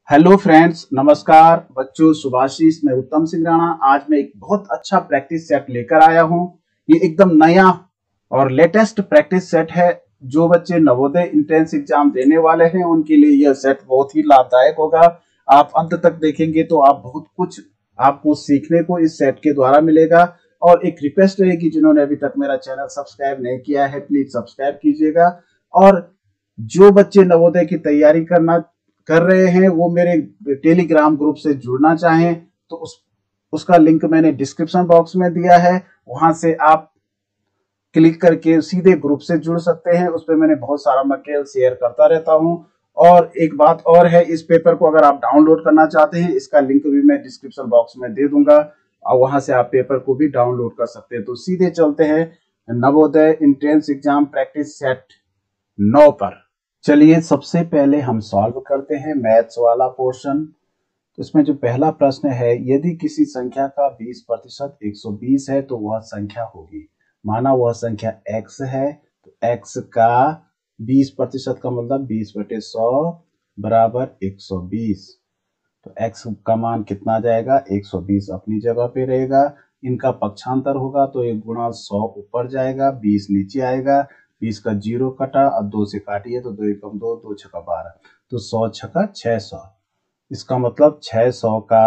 Hello friends, नमस्कार बच्चों। सुभाषिस, मैं उत्तम सिंह राणा। आज मैं एक बहुत अच्छा प्रैक्टिस सेट लेकर आया हूं। ये एकदम नया और लेटेस्ट प्रैक्टिस सेट है। जो बच्चे नवोदय एंट्रेंस एग्जाम देने वाले हैं उनके लिए यह सेट बहुत ही लाभदायक होगा। आप अंत तक देखेंगे तो आप बहुत कुछ आपको सीखने को इस सेट के द्वारा मिलेगा। और एक रिक्वेस्ट रहेगी, जिन्होंने अभी तक मेरा चैनल सब्सक्राइब नहीं किया है प्लीज सब्सक्राइब कीजिएगा। और जो बच्चे नवोदय की तैयारी कर रहे हैं वो मेरे टेलीग्राम ग्रुप से जुड़ना चाहें तो उसका लिंक मैंने डिस्क्रिप्शन बॉक्स में दिया है। वहां से आप क्लिक करके सीधे ग्रुप से जुड़ सकते हैं। उस पर मैंने बहुत सारा मटेरियल शेयर करता रहता हूं। और एक बात और है, इस पेपर को अगर आप डाउनलोड करना चाहते हैं, इसका लिंक भी मैं डिस्क्रिप्शन बॉक्स में दे दूंगा और वहां से आप पेपर को भी डाउनलोड कर सकते हैं। तो सीधे चलते हैं Navodaya entrance exam practice set 9 पर। चलिए सबसे पहले हम सॉल्व करते हैं मैथ्स वाला पोर्शन। तो इसमें जो पहला प्रश्न है, यदि किसी संख्या का 20% 120 है तो वह संख्या होगी। माना वह संख्या x है तो x का 20% का मतलब 20/100 बराबर 120। तो x का मान कितना आ जाएगा, 120 अपनी जगह पे रहेगा। इनका पक्षांतर होगा तो 1 गुणा 100 ऊपर जाएगा, 20 नीचे आएगा। 20 का 0 कटा और 2 से काटिए तो 2 एकम 2, 2 छक्का 12, तो 100 छक्का 600। इसका मतलब 600 का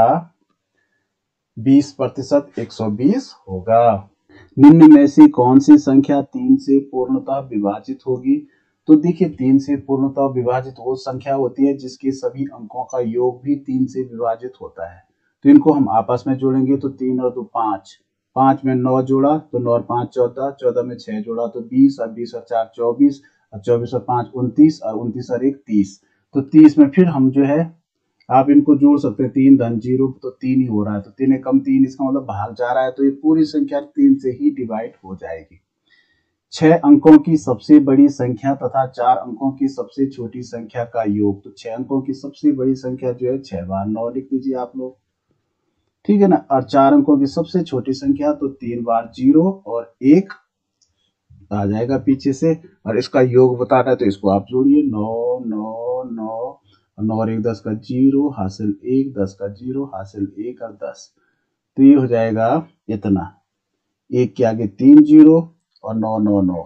20% 120 होगा। निम्न में से कौन सी संख्या 3 से पूर्णतः विभाजित होगी। तो देखिए, 3 से पूर्णतः विभाजित वो संख्या होती है जिसके सभी अंकों का योग भी 3 से विभाजित होता है। तो इनको हम आपस में जोड़ेंगे तो 3 और 2 5, 5 में 9 जोड़ा तो 9 और 5 14, 14 में 6 जोड़ा तो 20 और 20 और 4 24 और 24 और 5 29 और 29 और 1 30। तो 30 में फिर हम जो है आप इनको जोड़ सकते हैं। 3 धन 0 तो 3 ही हो रहा है, तो 3 एकम 3, इसका मतलब भाग जा रहा है, तो ये पूरी संख्या 3 से ही डिवाइड हो जाएगी। 6 अंकों की सबसे बड़ी संख्या तथा 4 अंकों की सबसे छोटी संख्या का योग। तो 6 अंकों की सबसे बड़ी संख्या जो है 6 बार 9 लिख दीजिए आप लोग, ठीक है ना। और 4 अंकों की सबसे छोटी संख्या तो 3 बार 0 और 1 आ जाएगा पीछे से। और इसका योग बताना है तो इसको आप जोड़िए, 9 9 9 9 और 1 10 का 0 हासिल 1, 10 का 0 हासिल 1 और 10। तो ये हो जाएगा इतना, 1 के आगे 3 0 और 9 9 9।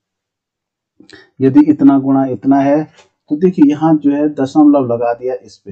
यदि इतना गुणा इतना है तो देखिए यहाँ जो है दशमलव लगा दिया इस पे।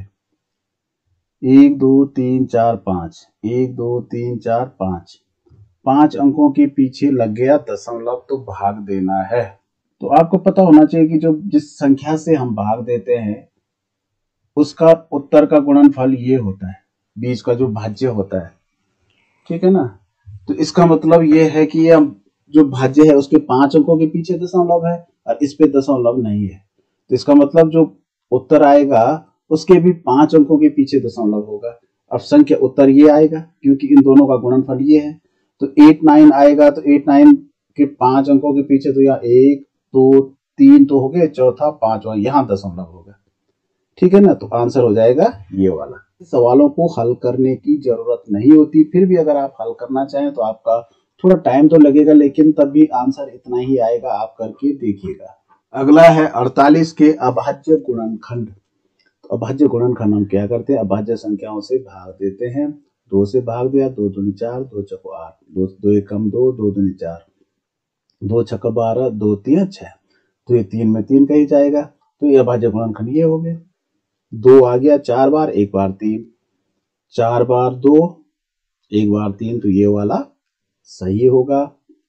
1 2 3 4 5, 1 2 3 4 5, 5 अंकों के पीछे लग गया दशमलव, तो भाग देना है। तो आपको पता होना चाहिए कि जो जिस संख्या से हम भाग देते हैं उसका उत्तर का गुणनफल ये होता है, बीच का जो भाज्य होता है, ठीक है ना। तो इसका मतलब ये है कि ये जो भाज्य है उसके 5 अंकों के पीछे दशमलव है और इस पे दशमलव नहीं है। तो इसका मतलब जो उत्तर आएगा उसके भी 5 अंकों के पीछे दशमलव होगा। अब संख्या उत्तर ये आएगा क्योंकि इन दोनों का गुणनफल ये है। तो 8 9 आएगा तो 8 9 के 5 अंकों के पीछे तो यहाँ 1 2 3 तो हो गए, चौथा 5वां यहाँ दशमलव होगा, ठीक है ना। तो आंसर हो जाएगा ये वाला। सवालों को हल करने की जरूरत नहीं होती, फिर भी अगर आप हल करना चाहें तो आपका थोड़ा टाइम तो लगेगा, लेकिन तब भी आंसर इतना ही आएगा, आप करके देखिएगा। अगला है 48 के अभाज्य गुणनखंड। तो अभाज्य गुणनखंड हम क्या करते हैं, अभाज्य संख्याओं से भाग देते हैं। 2 से भाग दिया, 2 दूनी 4, 2 चौको 8, 2 एकम 2, 2 दूनी 4, 2 छक्का 12, 2 3 6। तो ये 3 में 3 कहीं जाएगा, तो ये अभाज्य गुणनखंड ये हो गया। 2 आ गया 4 बार, 1 बार 3, 4 बार 2, 1 बार 3, तो ये वाला सही होगा।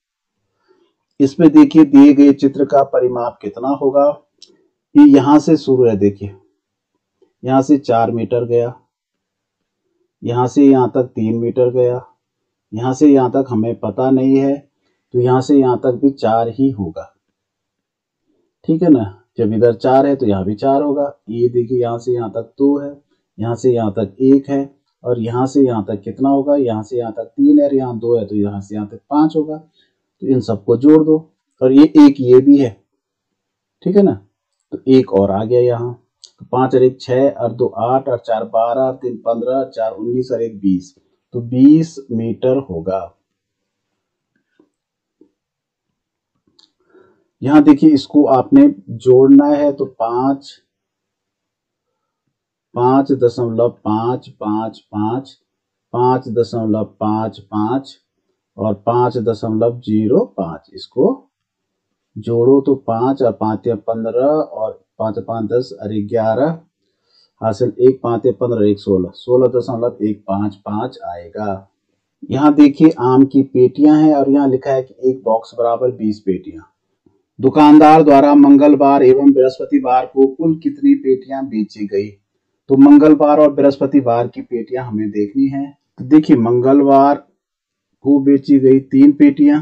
इसमें देखिए दिए गए चित्र का परिमाप कितना होगा। ये यहां से शुरू है, देखिए यहां से 4 मीटर गया, यहां से यहां तक 3 मीटर गया, यहां से यहां तक हमें पता नहीं है, तो यहां से यहां तक भी 4 ही होगा, ठीक है ना। जब इधर 4 है तो यहाँ भी 4 होगा। ये देखिए यहाँ से यहाँ तक 2 है, यहाँ से यहाँ तक 1 है, और यहाँ से यहाँ तक कितना होगा, यहाँ से यहाँ तक 3 है और यहाँ 2 है, तो यहाँ से यहाँ तक 5 होगा। तो इन सबको जोड़ दो, और ये एक ये भी है, ठीक है ना। तो एक और आ गया यहाँ, तो 5 और 1 6 और 2 8 और 4 12 और 3 15, 4 19 और 1 20, तो 20 मीटर होगा। यहाँ देखिए इसको आपने जोड़ना है, तो 5 5.555, 5.55 और 5.05। इसको जोड़ो तो 5 और 5 15 और 5 5 10 और 11 हासिल 1 5 15 1 16, 16.155 आएगा। यहाँ देखिए आम की पेटियां हैं और यहाँ लिखा है कि एक बॉक्स बराबर 20 पेटियां। दुकानदार द्वारा मंगलवार एवं बृहस्पतिवार को कुल कितनी पेटियां बेची गई? तो मंगलवार और बृहस्पतिवार की पेटियां हमें देखनी है। तो देखिए मंगलवार को बेची गई 3 पेटियां,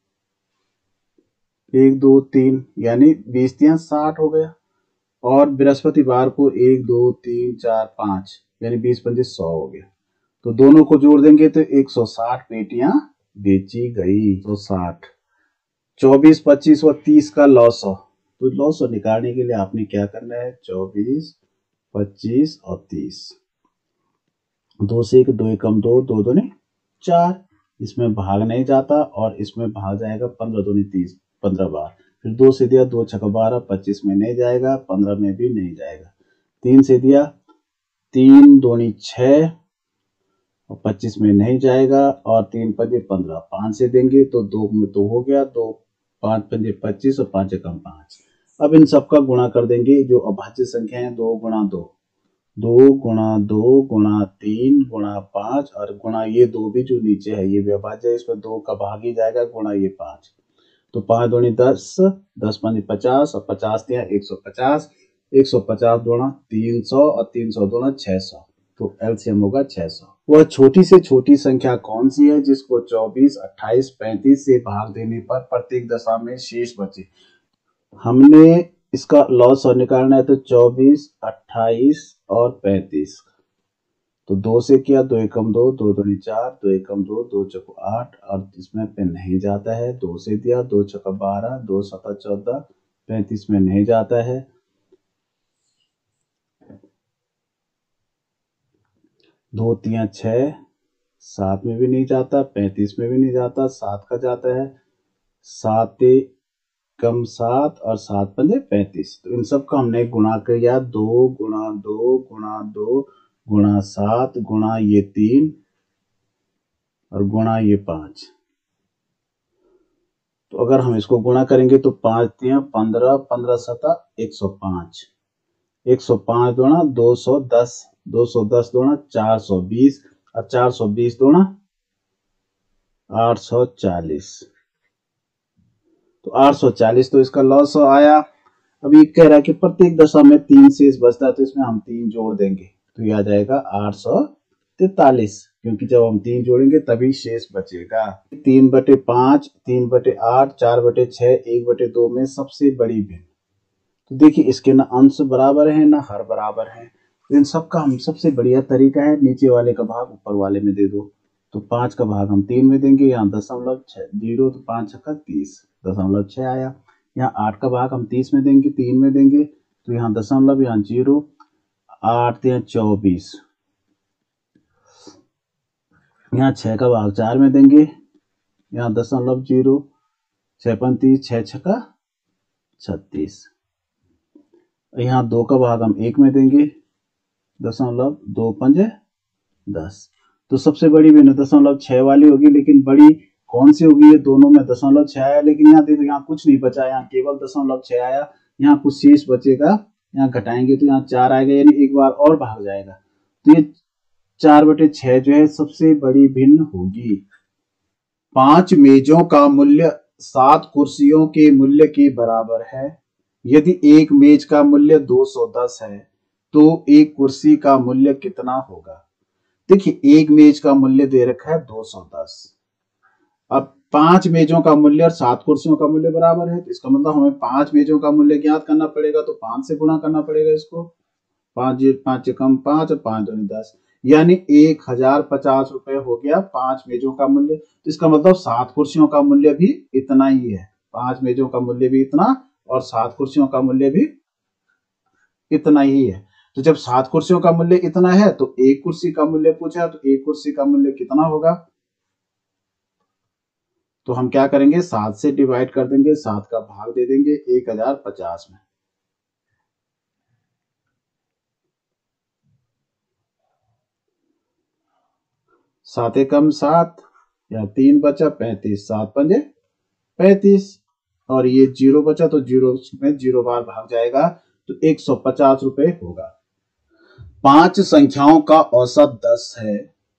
1 2 3 यानी 20 3 60 हो गया। और बृहस्पतिवार को 1 2 3 4 5 यानी 20 5 100 हो गया। तो दोनों को जोड़ देंगे तो 160 पेटियां बेची गई। 160, 24 25 और 30 का लॉसो। तो लॉसो निकालने के लिए आपने क्या करना है? 24 25 और 30, 2 से 1 2 एकम 2, 2 दूनी 4। इसमें भाग नहीं जाता और इसमें भाग जाएगा 15 दूनी 30, 15 बार। फिर 2 से दिया 2 छक्का 12, 25 में नहीं जाएगा, 15 में भी नहीं जाएगा। 3 से दिया 3 दूनी 6 और 25 में नहीं जाएगा और 3 पंजे 15। 5 से देंगे तो 2 में तो हो गया, 2 5 पंजे 25 और 5 एकम 5। अब इन सबका गुणा कर देंगे। जो अभाज्य संख्या है 2 गुणा 2, 2 गुणा 2 गुणा 3 गुणा 5 और गुणा ये 2 भी जो नीचे है ये भी अभाज्य है, इसमें 2 का भाग ही जाएगा, गुणा ये 5। तो 5 दूनी 10, 10 पंजे 50 और 50 दिया 150, 150 दूना 300 और 300 दूना 600। तो एलसीएम होगा 600। वह छोटी से छोटी संख्या कौन सी है जिसको 24 28 35 से भाग देने पर प्रत्येक दशा में शेष बचे? हमने इसका लॉस और निकालना है तो 24 28 और 35। तो 2 से किया 2 एकम 2, 2 दूनी 4, 2 एकम 2, 2 चौको 8 और इसमें पे नहीं जाता है। 2 से दिया 2 छक्का 12, 2 सता 14, 35 में नहीं जाता है। 2 3 6, 7 में भी नहीं जाता, 35 में भी नहीं जाता, 7 का जाता है। 7 कम 7 और 7 पंजे 35। तो इन सब का हमने गुणा किया 2 गुणा 2 गुणा 2 गुणा 7 गुणा ये 3 और गुणा ये 5। तो अगर हम इसको गुणा करेंगे तो 5 3 15, 15 सता 105, 105 दूना 210, 210 दूना 420 और 420 दूना 840। तो 840 तो इसका लॉस आया। अब ये कह रहा है कि प्रत्येक दशा में 3 शेष बचता है, तो इसमें हम 3 जोड़ देंगे तो ये आ जाएगा 843, क्योंकि जब हम 3 जोड़ेंगे तभी शेष बचेगा। 3/5, 3/8, 4/6, 1/2 में सबसे बड़ी भिन्न। तो देखिए इसके ना अंश बराबर है ना हर बराबर है। तो इन सब का हम सबसे बढ़िया तरीका है नीचे वाले का भाग ऊपर वाले में दे दो। तो 5 का भाग हम 3 में देंगे, यहाँ 0.6 तो 5 छक्का 30, 0.6 आया। यहाँ 8 का भाग हम 30 में देंगे, 3 में देंगे तो यहाँ दशमलव, यहाँ 0, 8 3 24। यहाँ 6 का भाग 4 में देंगे, यहाँ 0.0, 6 35, 6 छक्का 36। यहाँ 2 का भाग हम 1 में देंगे, 0.2 पंजे 10। तो सबसे बड़ी भी 0.6 वाली होगी, लेकिन बड़ी कौन सी होगी? ये दोनों में 0.6 आया, लेकिन यहाँ देखो यहाँ कुछ नहीं बचा, यहाँ केवल 0.6 आया। यहाँ कुछ शेष बचेगा, यहाँ घटाएंगे तो यहाँ 4 आएगा, यानी एक बार और भाग जाएगा। तो ये 4/6 जो है सबसे बड़ी भिन्न होगी। 5 मेजों का मूल्य 7 कुर्सियों के मूल्य के बराबर है। यदि एक मेज का मूल्य 210 है तो एक कुर्सी का मूल्य कितना होगा? देखिए एक मेज का मूल्य दे रखा है 210। अब 5 मेजों का मूल्य और 7 कुर्सियों का मूल्य बराबर है, तो इसका मतलब हमें 5 मेजों का मूल्य ज्ञात करना पड़ेगा, तो 5 से गुणा करना पड़ेगा इसको। 5 5 कम 5 और 5 दूनी 10, यानी 1050 रुपए हो गया 5 मेजों का मूल्य। तो इसका मतलब 7 कुर्सियों का मूल्य भी इतना ही है। 5 मेजों का मूल्य भी इतना और 7 कुर्सियों का मूल्य भी इतना ही है। तो जब 7 कुर्सियों का मूल्य इतना है तो एक कुर्सी का मूल्य पूछा, तो एक कुर्सी का मूल्य कितना होगा? तो हम क्या करेंगे, 7 से डिवाइड कर देंगे, 7 का भाग दे देंगे 1050 में। 7 एकम 7, या 3 बचा 35, 7 पंजे 35, और ये 0 बचा तो 0 में 0 बार भाग जाएगा तो 150 रुपए होगा। 5 संख्याओं का औसत 10 है,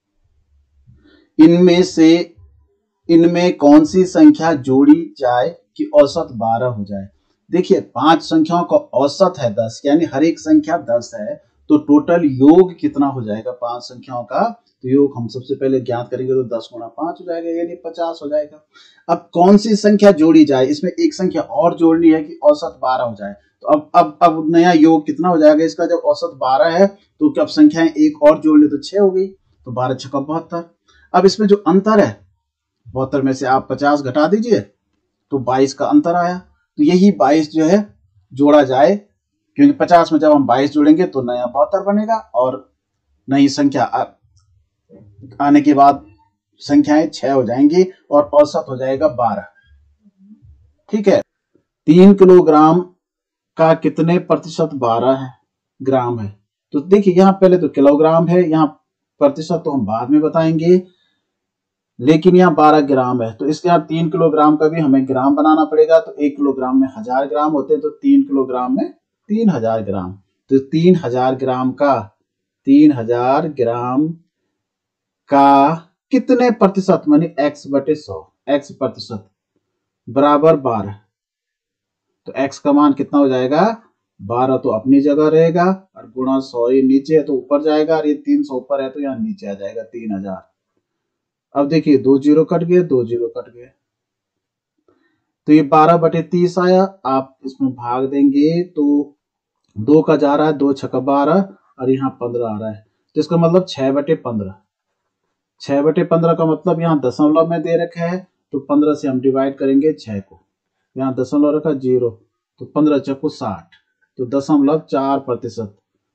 इनमें कौन सी संख्या जोड़ी जाए कि औसत 12 हो जाए। देखिए 5 संख्याओं का औसत है 10, यानी हर एक संख्या 10 है, तो टोटल योग कितना हो जाएगा 5 संख्याओं का, तो योग हम सबसे पहले ज्ञात करेंगे तो 10 गुणा 5 हो जाएगा, यानी 50 हो जाएगा। अब कौन सी संख्या जोड़ी जाए, इसमें एक संख्या और जोड़नी है कि औसत 12 हो जाए। तो अब नया योग कितना हो जाएगा इसका, जब औसत 12 है तो अब संख्याएं एक और जोड़ ले तो 6 हो गई, तो 12 छक्का 72। अब इसमें जो अंतर है 72 में से आप 50 घटा दीजिए तो 22 का अंतर आया, तो यही 22 जो है जोड़ा जाए, क्योंकि 50 में जब हम 22 जोड़ेंगे तो नया 72 बनेगा, और नई संख्या आने के बाद संख्याएं 6 हो जाएंगी और औसत हो जाएगा 12। ठीक है, 3 किलोग्राम का कितने प्रतिशत 12 है ग्राम है, तो देखिए यहां पहले तो किलोग्राम है, यहां प्रतिशत तो हम बाद में बताएंगे, लेकिन यहाँ 12 ग्राम है, तो इसके यहाँ 3 किलोग्राम का भी हमें ग्राम बनाना पड़ेगा, तो 1 किलोग्राम में 1000 ग्राम होते हैं, तो 3 किलोग्राम में 3000 ग्राम, तो 3000 ग्राम का 3000 ग्राम का कितने प्रतिशत, मानी x बटे 100, x प्रतिशत बराबर 12, तो x का मान कितना हो जाएगा 12, तो अपनी जगह रहेगा, और गुणा 100, ये नीचे है तो ऊपर जाएगा, और ये 300 ऊपर है तो यहाँ नीचे आ जाएगा 3000। अब देखिए 2 जीरो कट गए, 2 जीरो कट गए, तो ये 12 बटे 30 आया। आप इसमें भाग देंगे तो 2 का जा रहा है, 2 छक्का 12, और यहाँ 15 आ रहा है, तो इसका मतलब 6 बटे 15। 6 बटे 15 का मतलब यहाँ दशमलव में दे रखा है, तो 15 से हम डिवाइड करेंगे 6 को, यहाँ दशमलव रखा 0, तो 15 चक्कू 60, तो 0.4%,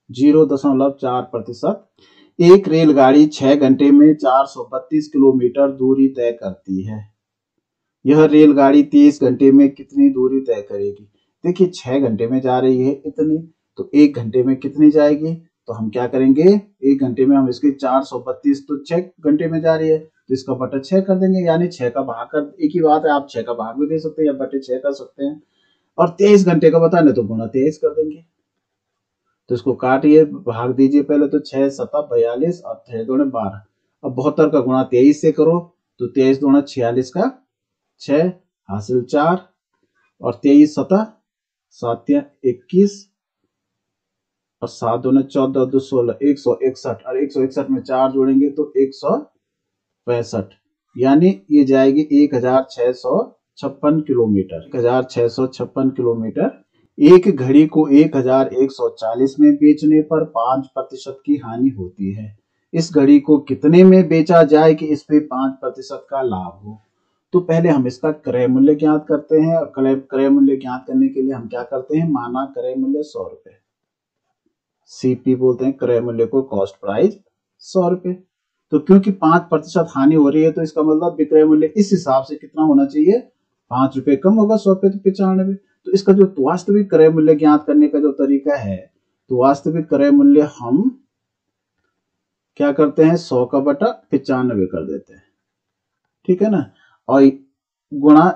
0.4%। एक रेलगाड़ी 6 घंटे में 432 किलोमीटर दूरी तय करती है, यह रेलगाड़ी 30 घंटे में कितनी दूरी तय करेगी। देखिए 6 घंटे में जा रही है इतनी, तो 1 घंटे में कितनी जाएगी, तो हम क्या करेंगे 1 घंटे में हम इसके 432, तो 6 घंटे में जा रही है तो इसका बटा 6 कर देंगे, यानी 6 का भाग कर, एक ही बात है, आप 6 का भाग भी दे सकते हैं या बटे 6 कर सकते हैं, और 23 घंटे का बताने तो गुणा 23 कर देंगे, तो इसको काटिए भाग दीजिए पहले, तो 6 सता 42 और 6 दूने 12, अब 72 का गुणा 23 से करो, तो 23 दूना 46 का 6 हासिल 4, और 23 सता 7 21, और 7 दूने 14 2 16, 161, और 161 में 4 जोड़ेंगे तो 165, यानी ये जाएगी 1656 किलोमीटर, 1656 किलोमीटर। एक घड़ी को 1140 में बेचने पर 5% की हानि होती है, इस घड़ी को कितने में बेचा जाए कि इस पे 5% का लाभ हो। तो पहले हम इसका क्रय मूल्य ज्ञात करते हैं, और क्रय मूल्य ज्ञात करने के लिए हम क्या करते हैं, माना क्रय मूल्य 100 रुपए, सीपी बोलते हैं क्रय मूल्य को, कॉस्ट प्राइस 100 रुपए। तो क्योंकि 5% हानि हो रही है, तो इसका मतलब विक्रय मूल्य इस हिसाब से कितना होना चाहिए, 5 रुपए कम होगा, 100 पे तो 95। तो इसका जो वास्तविक क्रय मूल्य ज्ञात करने का जो तरीका है, तो वास्तविक क्रय मूल्य हम क्या करते हैं 100 का बटा 95 कर देते हैं, ठीक है ना, और गुणा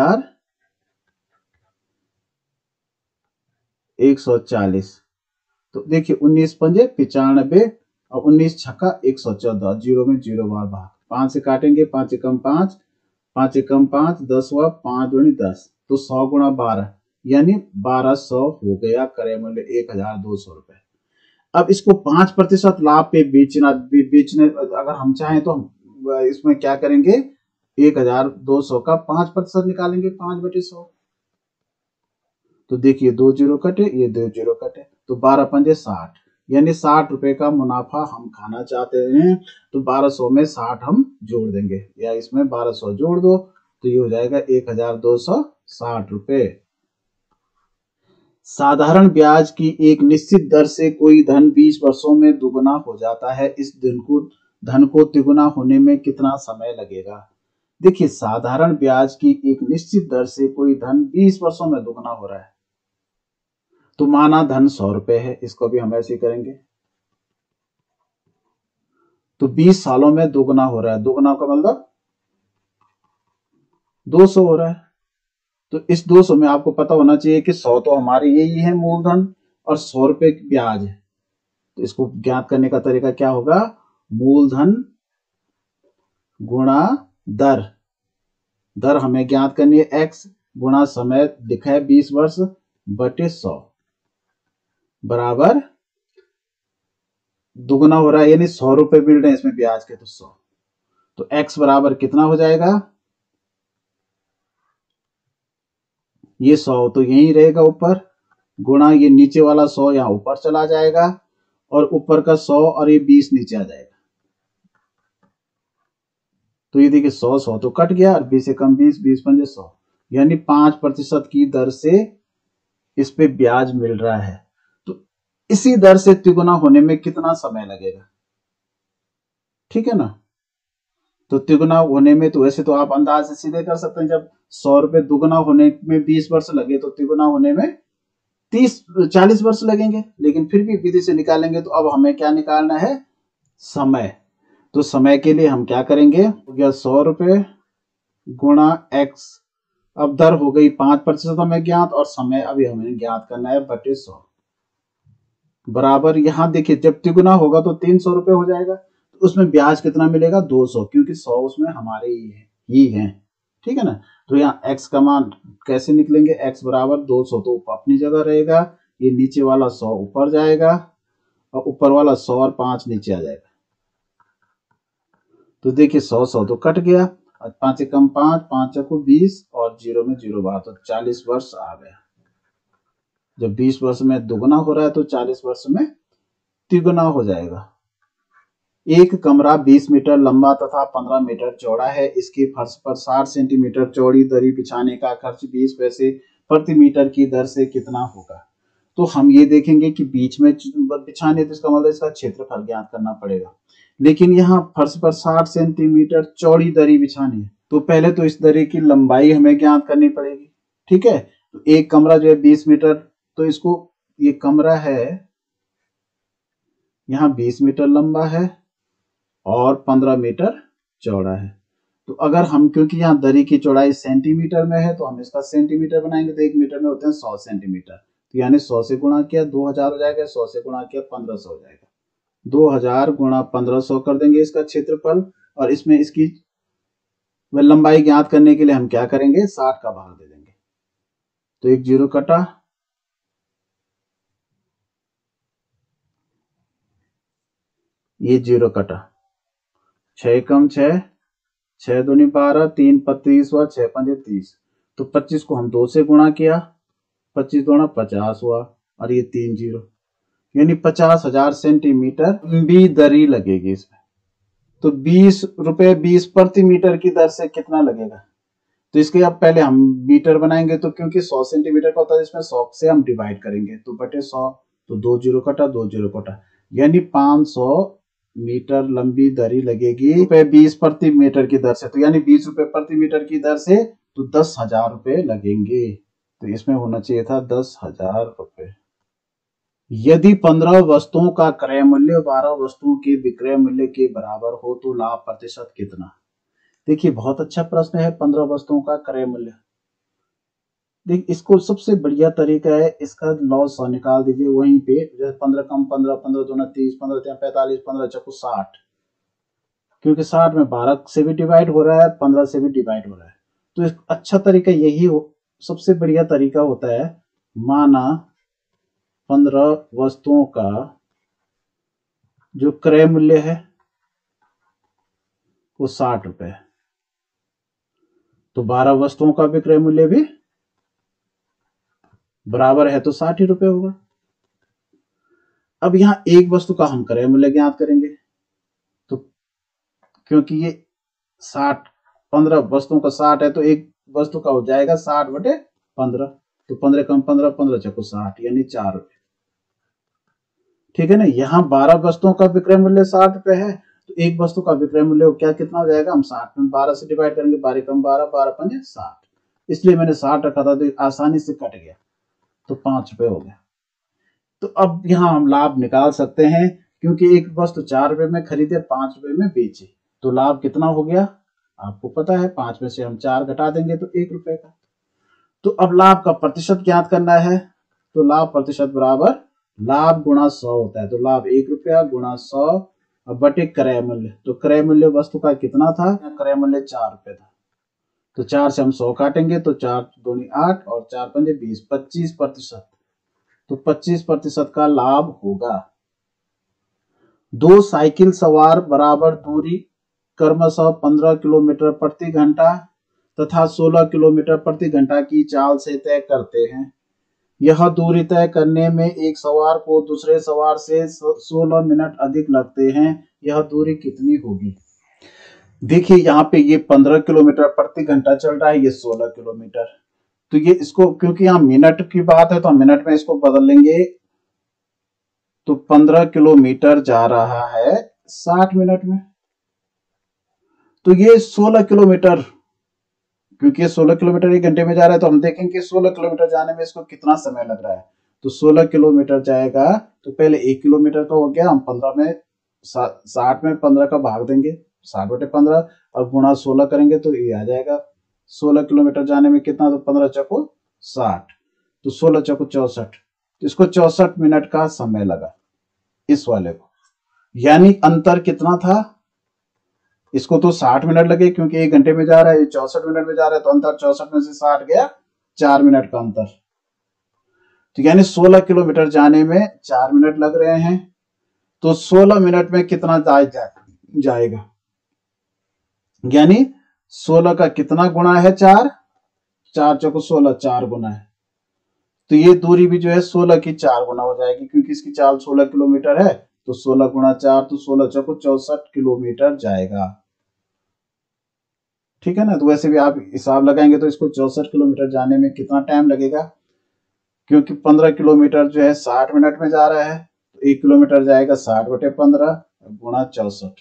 1140, तो देखिए 19 पंजे 95, और 19 छक्का 114, 0 में 0 बार भाग, 5 से काटेंगे, 5 एकम 5, 5 एकम 5, 10 हुआ, 5 दूनी 10, तो 100 गुणा 12, यानी 1200 हो गया क्रय मूल्य 1200 रुपए। अब इसको 5% लाभ पे बेचने अगर हम चाहें तो हम इसमें क्या करेंगे, 1200 का 5% निकालेंगे, 5 बटे 100, तो देखिए 2 जीरो कटे, ये 2 जीरो कटे, तो 12 पंजे 60, यानी 60 रुपए का मुनाफा हम खाना चाहते हैं, तो 1200 में 60 हम जोड़ देंगे, या इसमें 1200 जोड़ दो, तो ये हो जाएगा 1260 रुपए। साधारण ब्याज की एक निश्चित दर से कोई धन 20 वर्षों में दुगना हो जाता है, इस धन को तिगुना होने में कितना समय लगेगा। देखिए साधारण ब्याज की एक निश्चित दर से कोई धन 20 वर्षों में दुगना हो रहा है, तो माना धन 100 रुपए है, इसको भी हम ऐसे ही करेंगे, तो 20 सालों में दुगना हो रहा है। दुगना का मतलब 200 हो रहा है। तो इस 200 में आपको पता होना चाहिए कि 100 तो हमारे यही है मूलधन और 100 रुपए ब्याज है। तो इसको ज्ञात करने का तरीका क्या होगा? मूलधन गुणा दर। दर हमें ज्ञात करनी है x गुणा समय लिखा है 20 वर्ष बटे 100 बराबर दुगना हो रहा है, यानी 100 रुपए मिल रहे हैं इसमें ब्याज के, तो 100। तो x बराबर कितना हो जाएगा? ये 100 तो यही रहेगा ऊपर, गुणा ये नीचे वाला 100 यहां ऊपर चला जाएगा और ऊपर का 100 और ये 20 नीचे आ जाएगा। तो ये देखिए 100 तो कट गया और 20 से कम 20, 20 पंजे 100, यानी 5% की दर से इस पे ब्याज मिल रहा है। तो इसी दर से तिगुना होने में कितना समय लगेगा? ठीक है ना। तो तिगुना होने में तो वैसे तो आप अंदाज से सीधे कर सकते हैं, जब 100 रुपए दुगुना होने में 20 वर्ष लगे तो तिगुना होने में 40 वर्ष लगेंगे, लेकिन फिर भी विधि से निकालेंगे। तो अब हमें क्या निकालना है? समय। तो समय के लिए हम क्या करेंगे? हो गया 100 रुपए गुणा x। अब दर हो गई 5% हमें ज्ञात और समय अभी हमें ज्ञात करना है बटे 100 बराबर, यहां देखिए जब तिगुना होगा तो 300 रुपए हो जाएगा। तो उसमें ब्याज कितना मिलेगा? 200, क्योंकि 100 उसमें हमारे ही है। ठीक है ना। तो यहाँ x का मान कैसे निकलेंगे? x बराबर 200 तो अपनी जगह रहेगा, ये नीचे वाला 100 ऊपर जाएगा और ऊपर वाला 100 और 5 नीचे आ जाएगा। तो देखिए 100 तो कट गया और 5 कम 5, 5 चौको 20 और 0 में 0 बाहर, तो 40 वर्ष आ गया। जब 20 वर्ष में दुगना हो रहा है तो 40 वर्ष में तिगुना हो जाएगा। एक कमरा 20 मीटर लंबा तथा 15 मीटर चौड़ा है। इसके फर्श पर 60 सेंटीमीटर चौड़ी दरी बिछाने का खर्च 20 पैसे प्रति मीटर की दर से कितना होगा? तो हम ये देखेंगे कि बीच में बिछाने, तो इसका मतलब इसका क्षेत्रफल ज्ञात करना पड़ेगा। लेकिन यहाँ फर्श पर 60 सेंटीमीटर चौड़ी दरी बिछानी है, तो पहले तो इस दरी की लंबाई हमें ज्ञात करनी पड़ेगी। ठीक है। तो एक कमरा जो है 20 मीटर, तो इसको, ये कमरा है यहाँ 20 मीटर लंबा है और 15 मीटर चौड़ा है। तो अगर हम, क्योंकि यहाँ दरी की चौड़ाई सेंटीमीटर में है तो हम इसका सेंटीमीटर बनाएंगे, तो 1 मीटर में होते हैं 100 सेंटीमीटर। तो यानी 100 से गुणा किया 2000 हो जाएगा, 100 से गुणा किया 1500 हो जाएगा। 2000 गुणा 1500 कर देंगे इसका क्षेत्रफल, और इसमें इसकी लंबाई ज्ञात करने के लिए हम क्या करेंगे? 60 का भाग दे देंगे। तो एक 0 कटा, ये 0 कटा, 6 कम 6, 6 दूनी 12, 3 25 हुआ, 6 पंजे 30। तो 25 को हम 2 से गुणा किया, 25 दूना 50 हुआ और ये 3 0, यानी 50,000 सेंटीमीटर लंबी दरी लगेगी इसमें। तो 20 रुपए 20 प्रति मीटर की दर से कितना लगेगा? तो इसके अब पहले हम मीटर बनाएंगे, तो क्योंकि 100 सेंटीमीटर का होता है इसमें 100 से हम डिवाइड करेंगे, तो बटे 100, तो 2 0 कटा, 2 0 कटा, यानी 500 मीटर लंबी दरी लगेगी रुपए 20 प्रति मीटर की दर से। तो यानी 20 रुपए प्रति मीटर की दर से तो 10,000 रुपए लगेंगे। तो इसमें होना चाहिए था 10,000 रुपए। यदि 15 वस्तुओं का क्रय मूल्य 12 वस्तुओं के विक्रय मूल्य के बराबर हो तो लाभ प्रतिशत कितना? देखिए बहुत अच्छा प्रश्न है। 15 वस्तुओं का क्रय मूल्य, देख इसको सबसे बढ़िया तरीका है, इसका लॉस निकाल दीजिए वहीं पे। जैसे 15 कम 15, 15 दूना 30, 15 तिया 45, 15 चौको 60, क्योंकि 60 में 12 से भी डिवाइड हो रहा है, 15 से भी डिवाइड हो रहा है। तो अच्छा तरीका यही हो, सबसे बढ़िया तरीका होता है, माना 15 वस्तुओं का जो क्रय मूल्य है वो 60 रुपए है, तो 12 वस्तुओं का विक्रय मूल्य भी बराबर है, तो 60 ही रुपए होगा। अब यहां एक वस्तु का हम क्रय मूल्य ज्ञात करेंगे, तो क्योंकि ये 60, 15 वस्तुओं का 60 है, तो एक वस्तु का हो जाएगा 60 बटे 15, तो 15 कम 15, 15 चको 60, यानी 4 रुपए। ठीक है ना। यहाँ 12 वस्तुओं का विक्रय मूल्य 60 रुपए है, तो एक वस्तु का विक्रय मूल्य क्या कितना हो जाएगा? हम 60 में 12 से डिवाइड करेंगे, 12 कम 12, 12 पंजे 60, इसलिए मैंने 60 रखा था, तो आसानी से कट गया, तो 5 रुपए हो गया। तो अब यहां हम लाभ निकाल सकते हैं क्योंकि एक वस्तु 4 रुपए में खरीदे 5 रुपए में बेचे, तो लाभ कितना हो गया आपको पता है, 5 में से हम 4 घटा देंगे तो 1 रुपए का। तो अब लाभ का प्रतिशत ज्ञात करना है, तो लाभ प्रतिशत बराबर लाभ गुणा 100 होता है। तो लाभ 1 रुपया गुणा 100 बटे क्रय मूल्य। तो क्रय मूल्य वस्तु का कितना था, क्रय मूल्य 4 रुपए था। तो 4 से हम 100 काटेंगे तो 4 दूनी 8 और 4 पंजे 20, 25%। तो 25% का लाभ होगा। 2 साइकिल सवार बराबर दूरी क्रमशः 15 किलोमीटर प्रति घंटा तथा 16 किलोमीटर प्रति घंटा की चाल से तय करते हैं। यह दूरी तय करने में एक सवार को दूसरे सवार से 16 मिनट अधिक लगते हैं। यह दूरी कितनी होगी। देखिए यहाँ पे ये 15 किलोमीटर प्रति घंटा चल रहा है, ये 16 किलोमीटर। तो ये इसको क्योंकि यहाँ मिनट की बात है तो हम मिनट में इसको बदल लेंगे। तो 15 किलोमीटर जा रहा है 60 मिनट में। तो ये 16 किलोमीटर, क्योंकि 16 किलोमीटर 1 घंटे में जा रहा है, तो हम देखेंगे 16 किलोमीटर जाने में इसको कितना समय लग रहा है। तो 16 किलोमीटर जाएगा तो पहले 1 किलोमीटर तो हो गया, हम 15 में 60 में 15 का भाग देंगे, 60 बटे 15 और गुणा 16 करेंगे तो ये आ जाएगा। 16 किलोमीटर जाने में कितना, तो 15 चौको 60, तो 16 चौको 64, तो इसको 64 मिनट का समय लगा इस वाले को। यानी अंतर कितना था, इसको तो 60 मिनट लगे क्योंकि 1 घंटे में जा रहा है, ये 64 मिनट में जा रहा है, तो अंतर 64 में से 60 गया, 4 मिनट का अंतर। तो यानी 16 किलोमीटर जाने में 4 मिनट लग रहे हैं। तो 16 मिनट में कितना जाएगा, यानी 16 का कितना गुना है 4, 4 चौको 16, 4 गुना है। तो ये दूरी भी जो है 16 की 4 गुना हो जाएगी, क्योंकि इसकी चाल 16 किलोमीटर है। तो 16 गुणा 4, तो 16 चौको 64 किलोमीटर जाएगा। ठीक है ना। तो वैसे भी आप हिसाब लगाएंगे तो इसको 64 किलोमीटर जाने में कितना टाइम लगेगा, क्योंकि 15 किलोमीटर जो है 60 मिनट में जा रहा है, तो 1 किलोमीटर जाएगा 60 बटे 15 गुणा 64,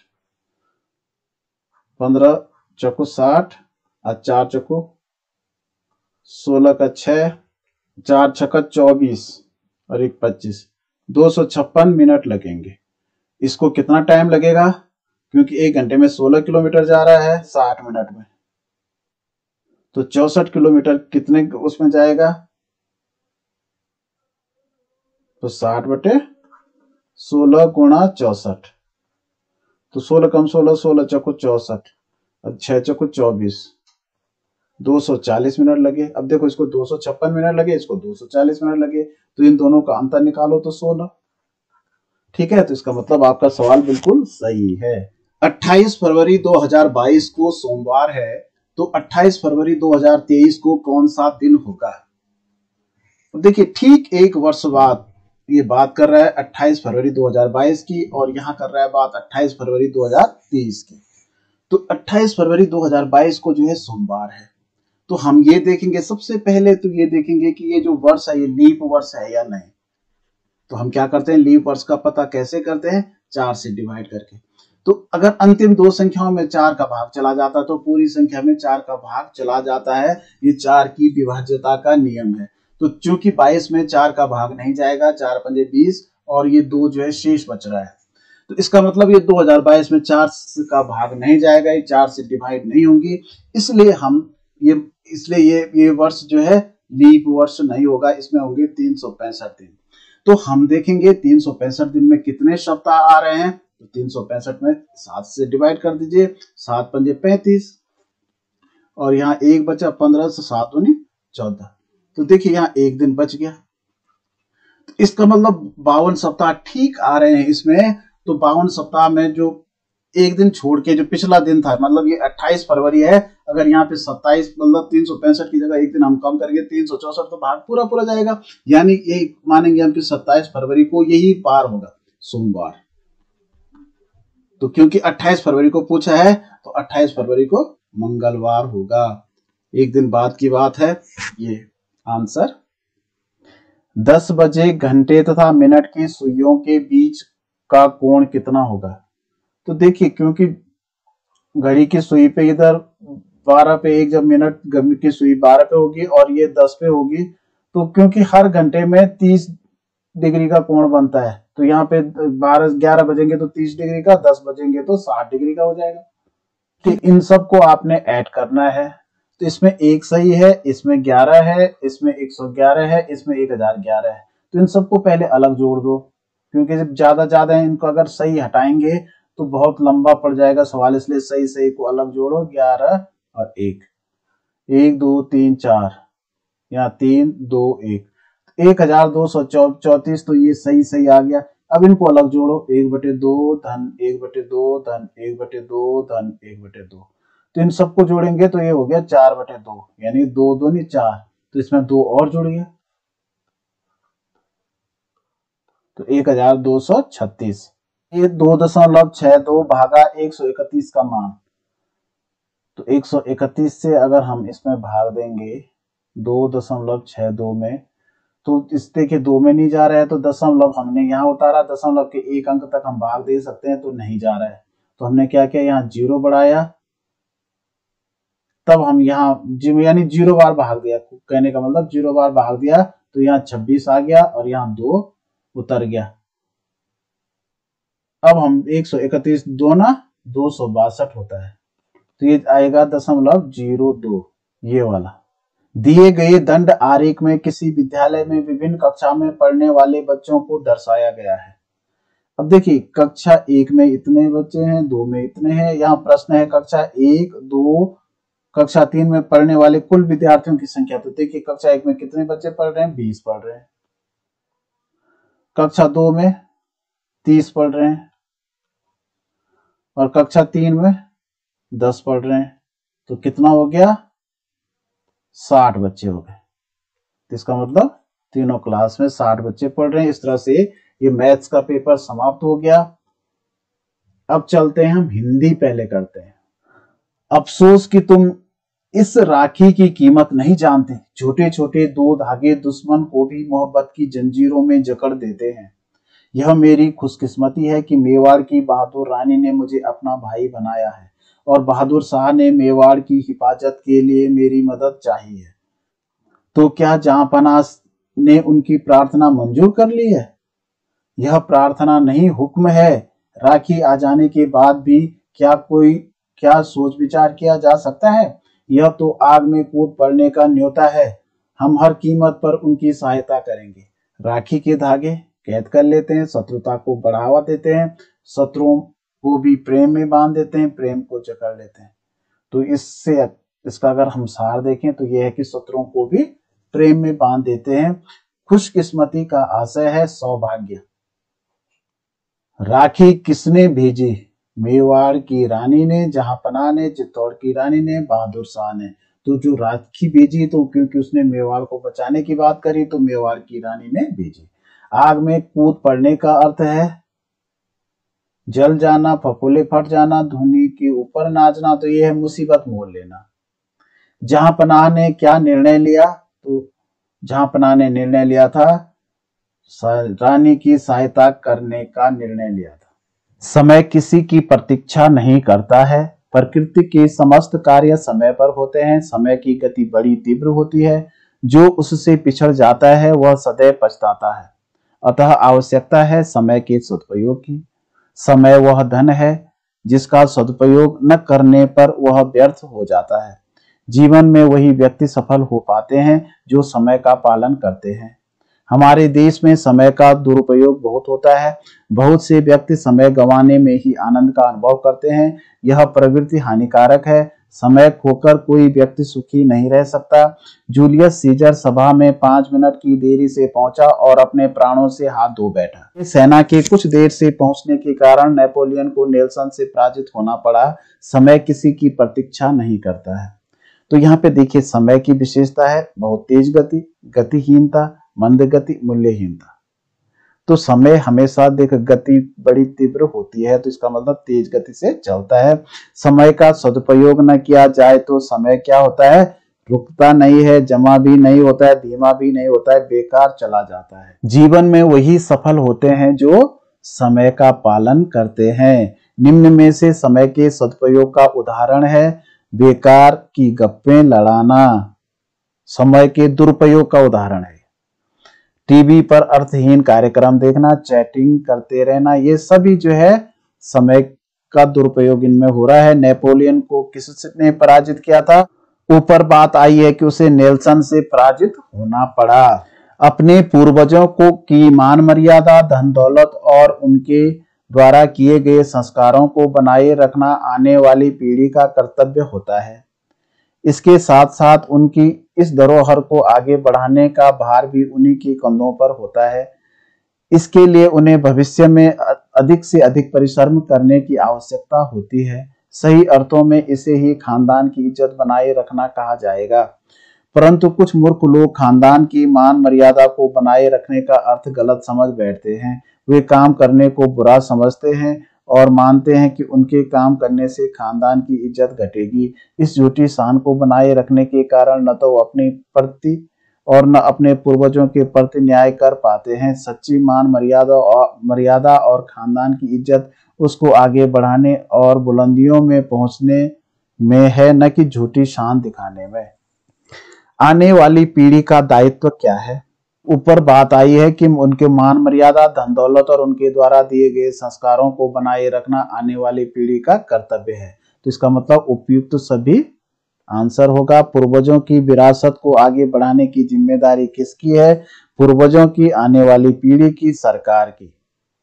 15 चौको 60 और 4 चौको 16 का 6, 4 छक्का 24 और 1 25, 256 मिनट लगेंगे। इसको कितना टाइम लगेगा, क्योंकि 1 घंटे में 16 किलोमीटर जा रहा है 60 मिनट में, तो 64 किलोमीटर कितने उसमें जाएगा, तो 60 बटे 16 गुणा 64, तो 16 कम 16, 16 चौको 64 और 6 चौको 24, 240 मिनट लगे। अब देखो इसको 256 मिनट लगे, इसको 240 मिनट लगे, तो इन दोनों का अंतर निकालो तो 16। ठीक है, तो इसका मतलब आपका सवाल बिल्कुल सही है। 28 फरवरी 2022 को सोमवार है, तो 28 फरवरी 2023 को कौन सा दिन होगा। तो देखिए ठीक 1 वर्ष बाद ये बात कर रहा है 28 फरवरी 2022 की, और यहाँ कर रहा है बात 28 फरवरी 2023 की। तो 28 फरवरी 2022 को जो है सोमवार है, तो हम ये देखेंगे सबसे पहले, तो ये देखेंगे कि ये जो वर्ष है ये लीप वर्ष है या नहीं। तो हम क्या करते हैं, लीप वर्ष का पता कैसे करते हैं, 4 से डिवाइड करके। तो अगर अंतिम 2 संख्याओं में 4 का भाग चला जाता है तो पूरी संख्या में 4 का भाग चला जाता है। ये 4 की विभाज्यता का नियम है। तो चूंकि 22 में 4 का भाग नहीं जाएगा, 4 पंजे 20 और ये 2 जो है शेष बच रहा है, तो इसका मतलब ये 2022 में 4 का भाग नहीं जाएगा, ये 4 से डिवाइड नहीं होंगी, इसलिए ये वर्ष जो है लीप वर्ष नहीं होगा, इसमें होंगे 365 दिन। तो हम देखेंगे 365 दिन में कितने सप्ताह आ रहे हैं, तो 365 में 7 से डिवाइड कर दीजिए, 7 पंजे 35 और यहाँ 1 बचा, 15 से 7 दूनी 14, तो देखिए यहाँ 1 दिन बच गया। तो इसका मतलब 52 सप्ताह ठीक आ रहे हैं इसमें। तो 52 सप्ताह में जो 1 दिन छोड़ के जो पिछला दिन था, मतलब ये 28 फरवरी है, अगर यहाँ पे 27 मतलब 365 की जगह 1 दिन हम कम करेंगे 364, तो भाग पूरा पूरा जाएगा। यानी ये मानेंगे हम कि 27 फरवरी को यही पार होगा, सोमवार। तो क्योंकि 28 फरवरी को पूछा है तो 28 फरवरी को मंगलवार होगा। 1 दिन बाद की बात है ये आंसर। 10 बजे घंटे तथा मिनट की सुइयों के बीच का कोण कितना होगा। तो देखिए क्योंकि घड़ी की सुई पे इधर 12 पे 1 जब मिनट की सुई 12 पे होगी और ये 10 पे होगी, तो क्योंकि हर घंटे में 30 डिग्री का कोण बनता है, तो यहाँ पे 11 बजेंगे तो 30 डिग्री का, 10 बजेंगे तो 60 डिग्री का हो जाएगा। ठीक, इन सबको आपने ऐड करना है। तो इसमें एक सही है, इसमें 11 है, इसमें 111 है, इसमें 1011 है। तो इन सबको पहले अलग जोड़ दो, क्योंकि जब ज्यादा है इनको अगर सही हटाएंगे तो बहुत लंबा पड़ जाएगा सवाल, इसलिए सही सही को अलग जोड़ो। 11 और 1, 1 2 3 4, यहाँ 3 2 1, 1234, तो ये सही सही आ गया। अब इनको अलग जोड़ो, 1/2 धन 1/2 धन 1/2 धन 1/2। तो इन सबको जोड़ेंगे तो ये हो गया 4/2, यानी 2 दूनी 4, तो इसमें 2 और जुड़ गया, तो 1236। ये 2.62 भागा 131 का मान, तो 131 से अगर हम इसमें भाग देंगे 2.62 में, तो इस देखिए 2 में नहीं जा रहा है, तो दशमलव हमने यहाँ उतारा, दशमलव के एक अंक तक हम भाग दे सकते हैं, तो नहीं जा रहा है। तो हमने क्या किया, यहाँ 0 बढ़ाया, तब हम यहाँ यानी 0 बार भाग दिया, कहने का मतलब 0 बार भाग दिया, तो यहाँ 26 आ गया और यहाँ 2 उतर गया। अब हम 131 दूना 262 होता है, तो ये आएगा 0.02, ये वाला। दिए गए दंड आरेख में किसी विद्यालय में विभिन्न कक्षा में पढ़ने वाले बच्चों को दर्शाया गया है। अब देखिए कक्षा 1 में इतने बच्चे हैं, 2 में इतने हैं, यहाँ प्रश्न है कक्षा 1 2 कक्षा 3 में पढ़ने वाले कुल विद्यार्थियों की संख्या। तो देखिए कक्षा 1 में कितने बच्चे पढ़ रहे हैं, 20 पढ़ रहे हैं, कक्षा 2 में 30 पढ़ रहे हैं, और कक्षा 3 में 10 पढ़ रहे हैं, तो कितना हो गया, 60 बच्चे हो गए। तो इसका मतलब तीनों क्लास में 60 बच्चे पढ़ रहे हैं। इस तरह से ये मैथ्स का पेपर समाप्त हो गया। अब चलते हैं हम हिंदी पहले करते हैं। अफसोस कि तुम इस राखी की कीमत नहीं जानते, छोटे छोटे 2 धागे दुश्मन को भी मोहब्बत की जंजीरों में जकड़ देते हैं। यह मेरी खुशकिस्मती है कि मेवाड़ की बहादुर रानी ने मुझे अपना भाई बनाया है, और बहादुर शाह ने मेवाड़ की हिफाजत के लिए मेरी मदद चाहिए है। तो क्या जहांपनाह ने उनकी प्रार्थना मंजूर कर ली है? यह प्रार्थना नहीं, हुक्म है। राखी आ जाने के बाद भी क्या सोच विचार किया जा सकता है? यह तो आग में कूद पड़ने का न्योता है। हम हर कीमत पर उनकी सहायता करेंगे। राखी के धागे कैद कर लेते हैं, शत्रुता को बढ़ावा देते हैं, शत्रुओं को भी प्रेम में बांध देते हैं, प्रेम को जकड़ लेते हैं। तो इसका अगर हम सार देखें तो यह है कि शत्रुओं को भी प्रेम में बांध देते हैं। खुशकिस्मती का आशय है सौभाग्य। राखी किसने भेजी? मेवाड़ की रानी ने, जहांपनाह ने, चित्तौड़ की रानी ने, बहादुर शाह ने। तो जो राखी भेजी, तो क्योंकि उसने मेवाड़ को बचाने की बात करी, तो मेवाड़ की रानी ने भेजी। आग में कूद पड़ने का अर्थ है जल जाना, फफूले फट जाना, धुनी के ऊपर नाचना, तो यह है मुसीबत मोल लेना। जहांपनाह ने क्या निर्णय लिया? तो जहांपनाह ने निर्णय लिया था रानी की सहायता करने का निर्णय लिया था। समय किसी की प्रतीक्षा नहीं करता है। प्रकृति के समस्त कार्य समय पर होते हैं। समय की गति बड़ी तीव्र होती है। जो उससे पिछड़ जाता है वह सदैव पछताता है। अतः आवश्यकता है समय के सदुपयोग की। समय वह धन है जिसका सदुपयोग न करने पर वह व्यर्थ हो जाता है। जीवन में वही व्यक्ति सफल हो पाते हैं जो समय का पालन करते हैं। हमारे देश में समय का दुरुपयोग बहुत होता है। बहुत से व्यक्ति समय गंवाने में ही आनंद का अनुभव करते हैं। यह प्रवृत्ति हानिकारक है। समय खोकर कोई व्यक्ति सुखी नहीं रह सकता। जूलियस सीजर सभा में 5 मिनट की देरी से पहुंचा और अपने प्राणों से हाथ धो बैठा। सेना के कुछ देर से पहुंचने के कारण नेपोलियन को नेल्सन से पराजित होना पड़ा। समय किसी की प्रतीक्षा नहीं करता है। तो यहाँ पे देखिए समय की विशेषता है बहुत तेज गति, गतिहीनता, मंद गति, मूल्यहीनता। तो समय हमेशा देख गति बड़ी तीव्र होती है, तो इसका मतलब तेज गति से चलता है। समय का सदुपयोग न किया जाए तो समय क्या होता है? रुकता नहीं है, जमा भी नहीं होता है, धीमा भी नहीं होता है, बेकार चला जाता है। जीवन में वही सफल होते हैं जो समय का पालन करते हैं। निम्न में से समय के सदुपयोग का उदाहरण है बेकार की गप्पें लड़ाना। समय के दुरुपयोग का उदाहरण है टीवी पर अर्थहीन कार्यक्रम देखना, चैटिंग करते रहना, ये सभी जो है समय का दुरुपयोग इनमें हो रहा है। नेपोलियन को किसने पराजित किया था? ऊपर बात आई है कि उसे नेल्सन से पराजित होना पड़ा। अपने पूर्वजों को की मान मर्यादा, धन दौलत और उनके द्वारा किए गए संस्कारों को बनाए रखना आने वाली पीढ़ी का कर्तव्य होता है। इसके साथ साथ उनकी इस धरोहर को आगे बढ़ाने का भार भी उन्हीं के कंधों पर होता है। इसके लिए उन्हें भविष्य में अधिक से अधिक परिश्रम करने की आवश्यकता होती है। सही अर्थों में इसे ही खानदान की इज्जत बनाए रखना कहा जाएगा। परंतु कुछ मूर्ख लोग खानदान की मान मर्यादा को बनाए रखने का अर्थ गलत समझ बैठते हैं। वे काम करने को बुरा समझते हैं और मानते हैं कि उनके काम करने से खानदान की इज्जत घटेगी। इस झूठी शान को बनाए रखने के कारण न तो अपने प्रति और न अपने पूर्वजों के प्रति न्याय कर पाते हैं। सच्ची मान मर्यादा और खानदान की इज्जत उसको आगे बढ़ाने और बुलंदियों में पहुंचने में है, न कि झूठी शान दिखाने में। आने वाली पीढ़ी का दायित्व क्या है? ऊपर बात आई है कि उनके मान मर्यादा, धन दौलत और उनके द्वारा दिए गए संस्कारों को बनाए रखना आने वाली पीढ़ी का कर्तव्य है। तो इसका मतलब उपयुक्त सभी आंसर होगा। पूर्वजों की विरासत को आगे बढ़ाने की जिम्मेदारी किसकी है? पूर्वजों की, आने वाली पीढ़ी की, सरकार की।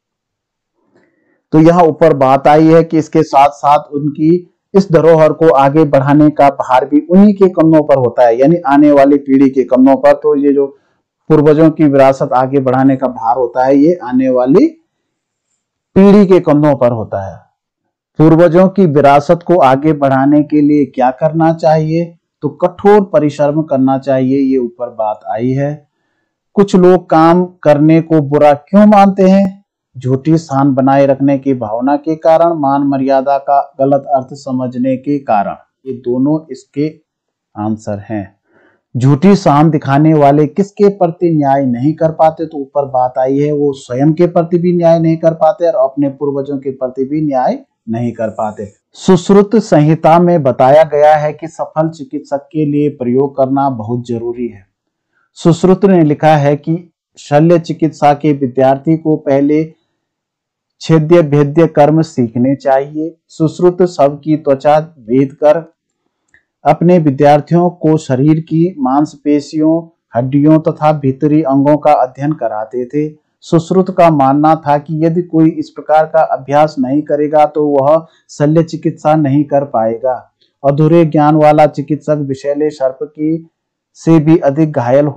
तो यहाँ ऊपर बात आई है कि इसके साथ साथ उनकी इस धरोहर को आगे बढ़ाने का भार भी उन्हीं के कंधों पर होता है, यानी आने वाली पीढ़ी के कंधों पर। तो ये जो पूर्वजों की विरासत आगे बढ़ाने का भार होता है, ये आने वाली पीढ़ी के कंधों पर होता है। पूर्वजों की विरासत को आगे बढ़ाने के लिए क्या करना चाहिए? तो कठोर परिश्रम करना चाहिए, ये ऊपर बात आई है। कुछ लोग काम करने को बुरा क्यों मानते हैं? झूठी शान बनाए रखने की भावना के कारण, मान मर्यादा का गलत अर्थ समझने के कारण। ये दोनों इसके आंसर हैं। झूठी शान दिखाने वाले किसके प्रति न्याय नहीं कर पाते? तो ऊपर बात आई है, वो स्वयं के प्रति भी न्याय नहीं कर पाते और अपने पूर्वजों के प्रति भी न्याय नहीं कर पाते। सुश्रुत संहिता में बताया गया है कि सफल चिकित्सक के लिए प्रयोग करना बहुत जरूरी है। सुश्रुत ने लिखा है कि शल्य चिकित्सा के विद्यार्थी को पहले छेद्य भेद्य कर्म सीखने चाहिए। सुश्रुत शव की त्वचा भेद कर अपने विद्यार्थियों को शरीर की मांसपेशियों, हड्डियों तथा भीतरी अंगों का अध्ययन कराते थे। सुश्रुत का मानना था कि यदि कोई इस प्रकार का अभ्यास नहीं करेगा तो वह शल्य चिकित्सा नहीं कर पाएगा। अधूरे ज्ञान वाला चिकित्सक विषैले सर्प की से भी अधिक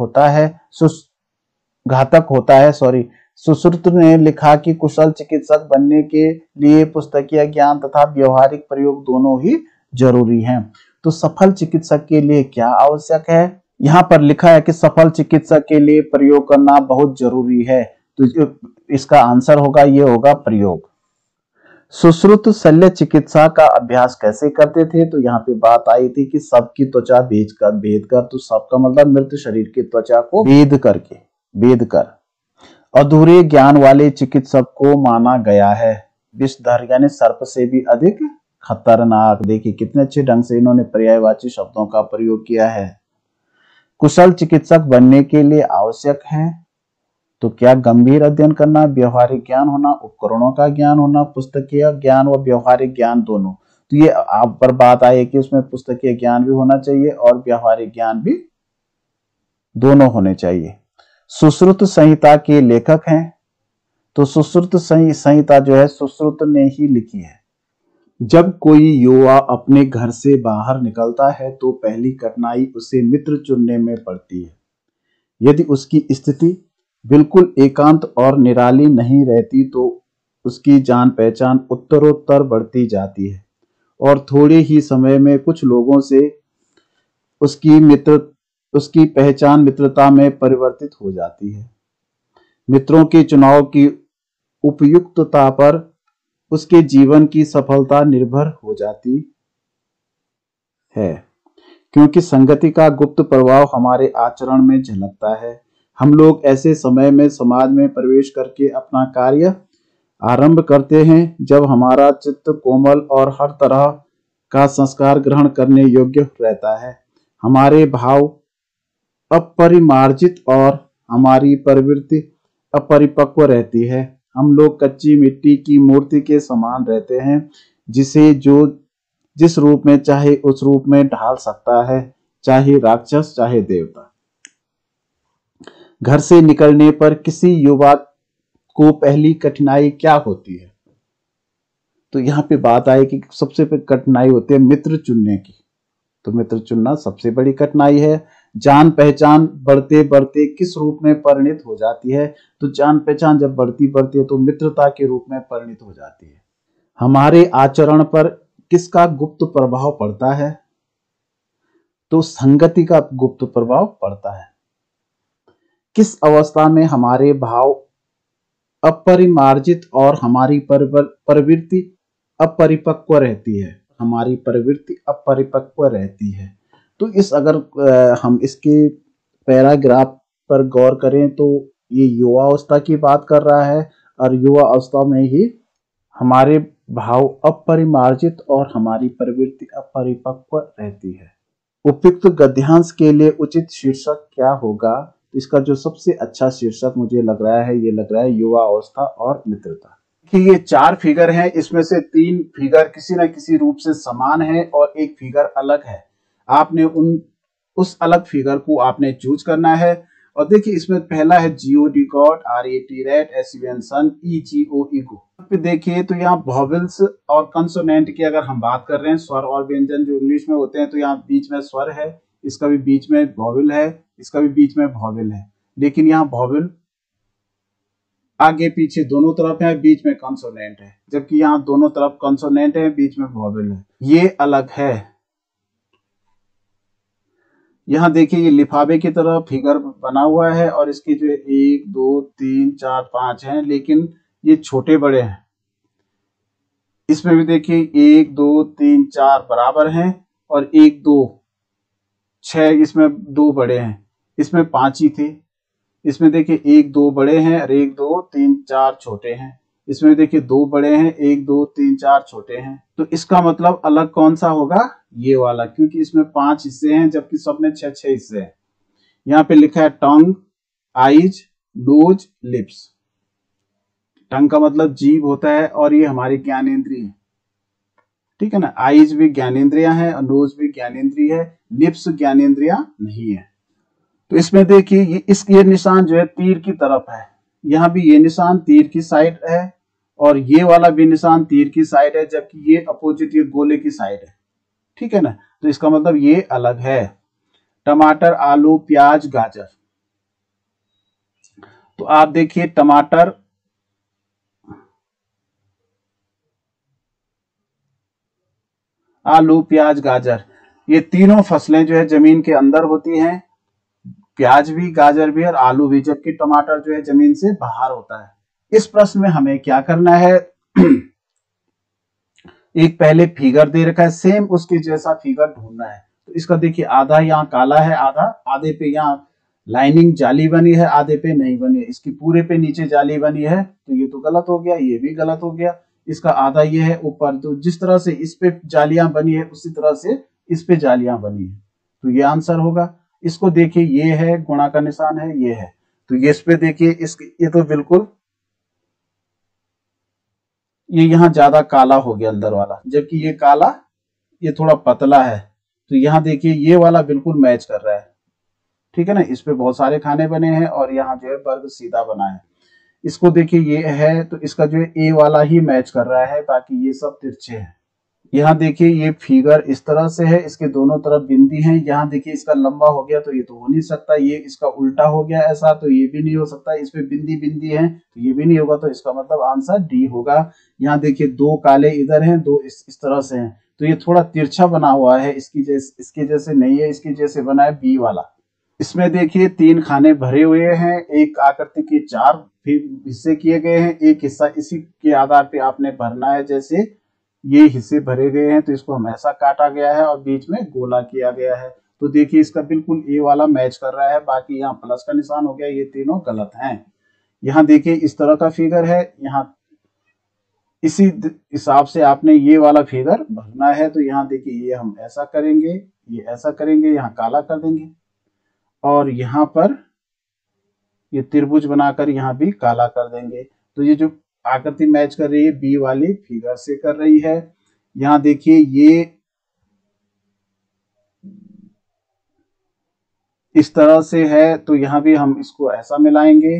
घातक होता है। सुश्रुत ने लिखा कि कुशल चिकित्सक बनने के लिए पुस्तकीय ज्ञान तथा व्यवहारिक प्रयोग दोनों ही जरूरी हैं। तो सफल चिकित्सक के लिए क्या आवश्यक है? यहाँ पर लिखा है कि सफल चिकित्सक के लिए प्रयोग करना बहुत जरूरी है। तो इसका आंसर होगा, ये होगा प्रयोग। सुश्रुत शल्य चिकित्सा का अभ्यास कैसे करते थे? तो यहाँ पे बात आई थी कि शव की त्वचा भेद कर, तो शव का मतलब मृत शरीर की त्वचा को भेद कर अधूरे ज्ञान वाले चिकित्सक को माना गया है विषधर, यानी सर्प से भी अधिक खतरनाक। देखिए कितने अच्छे ढंग से इन्होंने पर्यायवाची शब्दों का प्रयोग किया है। कुशल चिकित्सक बनने के लिए आवश्यक है तो क्या? गंभीर अध्ययन करना, व्यवहारिक ज्ञान होना, उपकरणों का ज्ञान होना, पुस्तकीय ज्ञान व व्यवहारिक ज्ञान दोनों। तो ये आप पर बात आई है कि उसमें पुस्तकीय ज्ञान भी होना चाहिए और व्यवहारिक ज्ञान भी दोनों होने चाहिए। सुश्रुत संहिता के लेखक हैं, तो सुश्रुत संहिता जो है सुश्रुत ने ही लिखी है। जब कोई युवा अपने घर से बाहर निकलता है तो पहली कठिनाई उसे मित्र चुनने में पड़ती है। यदि उसकी स्थिति बिल्कुल एकांत और निराली नहीं रहती तो उसकी जान पहचान उत्तरोत्तर बढ़ती जाती है और थोड़े ही समय में कुछ लोगों से उसकी पहचान मित्रता में परिवर्तित हो जाती है। मित्रों के चुनाव की उपयुक्तता पर उसके जीवन की सफलता निर्भर हो जाती है, क्योंकि संगति का गुप्त प्रभाव हमारे आचरण में झलकता है। हम लोग ऐसे समय में समाज में प्रवेश करके अपना कार्य आरंभ करते हैं जब हमारा चित्त कोमल और हर तरह का संस्कार ग्रहण करने योग्य रहता है। हमारे भाव अपरिमार्जित और हमारी प्रवृत्ति अपरिपक्व रहती है। हम लोग कच्ची मिट्टी की मूर्ति के समान रहते हैं, जिसे जो जिस रूप में चाहे उस रूप में ढाल सकता है, चाहे राक्षस चाहे देवता। घर से निकलने पर किसी युवा को पहली कठिनाई क्या होती है? तो यहाँ पे बात आए कि सबसे पहले कठिनाई होती है मित्र चुनने की। तो मित्र चुनना सबसे बड़ी कठिनाई है। जान पहचान बढ़ते बढ़ते किस रूप में परिणित हो जाती है? तो जान पहचान जब बढ़ती बढ़ती है तो मित्रता के रूप में परिणित हो जाती है। हमारे आचरण पर किसका गुप्त प्रभाव पड़ता है? तो संगति का गुप्त प्रभाव पड़ता है। किस अवस्था में हमारे भाव अपरिमार्जित और हमारी प्रवृत्ति अपरिपक्व रहती है? हमारी प्रवृत्ति अपरिपक्व रहती है। तो इस अगर हम इसके पैराग्राफ पर गौर करें तो ये युवा अवस्था की बात कर रहा है, और युवा अवस्था में ही हमारे भाव अपरिमार्जित और हमारी प्रवृत्ति अपरिपक्व रहती है। उपयुक्त गद्यांश के लिए उचित शीर्षक क्या होगा? इसका जो सबसे अच्छा शीर्षक मुझे लग रहा है, ये लग रहा है युवा अवस्था और मित्रता। कि ये 4 फिगर हैं, इसमें से 3 फिगर किसी न किसी रूप से समान है और एक फिगर अलग है। आपने उस अलग फिगर को आपने चूज करना है। और देखिए इसमें पहला है G O D god, R A T rat, S U N sun, E G O ego. पे देखिए तो यहाँ वॉवेल्स और कंसोनेंट की अगर हम बात कर रहे हैं, स्वर और व्यंजन जो इंग्लिश में होते हैं, तो यहाँ बीच में स्वर है, इसका भी बीच में वॉवेल है, इसका भी बीच में वॉवेल है। लेकिन यहाँ वॉवेल आगे पीछे दोनों तरफ है, बीच में कंसोनेंट है, जबकि यहाँ दोनों तरफ कंसोनेंट है, बीच में वॉवेल है। ये अलग है। यहाँ देखिए ये लिफाफे की तरह फिगर बना हुआ है और इसकी जो 1 2 3 4 5 है, लेकिन ये छोटे बड़े हैं। इसमें भी देखिए 1 2 3 4 बराबर हैं और 1 2 6, इसमें 2 बड़े हैं, इसमें 5 ही थे। इसमें देखिए 1 2 बड़े हैं और 1 2 3 4 छोटे हैं। इसमें देखिए 2 बड़े हैं, 1 2 3 4 छोटे हैं। तो इसका मतलब अलग कौन सा होगा? ये वाला, क्योंकि इसमें 5 हिस्से हैं जबकि सब में 6 हिस्से हैं। यहाँ पे लिखा है tongue, eyes, nose, lips. Tongue का मतलब जीभ होता है और ये हमारी ज्ञानेंद्रिय है, ठीक है ना। आईज भी ज्ञानेंद्रिया है और नोज भी ज्ञानेंद्रिय है, लिप्स ज्ञानेंद्रिया नहीं है। तो इसमें देखिए ये निशान जो है तीर की तरफ है, यहाँ भी ये निशान तीर की साइड है और ये वाला भी निशान तीर की साइड है, जबकि ये अपोजिट, ये गोले की साइड है, ठीक है ना। तो इसका मतलब ये अलग है। टमाटर, आलू, प्याज, गाजर। तो आप देखिए टमाटर, आलू, प्याज, गाजर, ये तीनों फसलें जो है जमीन के अंदर होती हैं, प्याज भी, गाजर भी और आलू भी, जबकि टमाटर जो है जमीन से बाहर होता है। इस प्रश्न में हमें क्या करना है? एक पहले फिगर दे रखा है, सेम उसके जैसा फिगर ढूंढना है। तो इसका देखिए आधा यहाँ काला है, आधे पे यहाँ लाइनिंग जाली बनी है, आधे पे नहीं बनी है। इसकी पूरे पे नीचे जाली बनी है, तो ये तो गलत हो गया, ये भी गलत हो गया। इसका आधा ये है ऊपर, तो जिस तरह से इस पे जालियां बनी है उसी तरह से इस पे जालियां बनी है, तो ये आंसर होगा। इसको देखिए ये है गुणा का निशान है, ये है, तो ये इस पे देखिए ये तो बिल्कुल ये यहाँ ज्यादा काला हो गया अंदर वाला, जबकि ये काला, ये थोड़ा पतला है। तो यहाँ देखिए ये वाला बिल्कुल मैच कर रहा है, ठीक है ना। इस पे बहुत सारे खाने बने हैं और यहाँ जो है वर्ग सीधा बना है। इसको देखिए ये है, तो इसका जो है ए वाला ही मैच कर रहा है, बाकी ये सब तिरछे हैं। यहाँ देखिए ये फिगर इस तरह से है, इसके दोनों तरफ बिंदी हैं। यहाँ देखिए इसका लंबा हो गया तो ये तो हो नहीं सकता, ये इसका उल्टा हो गया ऐसा, तो ये भी नहीं हो सकता। इस पे बिंदी बिंदी है तो ये भी नहीं होगा, तो इसका मतलब आंसर डी होगा। यहाँ देखिए 2 काले इधर हैं, 2 इस तरह से हैं, तो ये थोड़ा तिरछा बना हुआ है, इसके जैसे नहीं है, इसके जैसे बना है बी वाला। इसमें देखिए 3 खाने भरे हुए हैं, एक आकृति के 4 हिस्से किए गए हैं, एक हिस्सा इसी के आधार पे आपने भरना है। जैसे ये हिस्से भरे गए हैं तो इसको हम ऐसा काटा गया है और बीच में गोला किया गया है। तो देखिए इसका बिल्कुल ए वाला मैच कर रहा है, बाकी यहाँ प्लस का निशान हो गया, ये तीनों गलत हैं। यहाँ देखिए इस तरह का फिगर है, यहाँ इसी हिसाब से आपने ये वाला फिगर भरना है। तो यहाँ देखिए ये हम ऐसा करेंगे, ये ऐसा करेंगे, यहाँ काला कर देंगे और यहाँ पर ये त्रिभुज बनाकर यहाँ भी काला कर देंगे। तो ये जो आकृति मैच कर रही है बी वाली फिगर से कर रही है। यहाँ देखिए ये इस तरह से है, तो यहाँ भी हम इसको ऐसा मिलाएंगे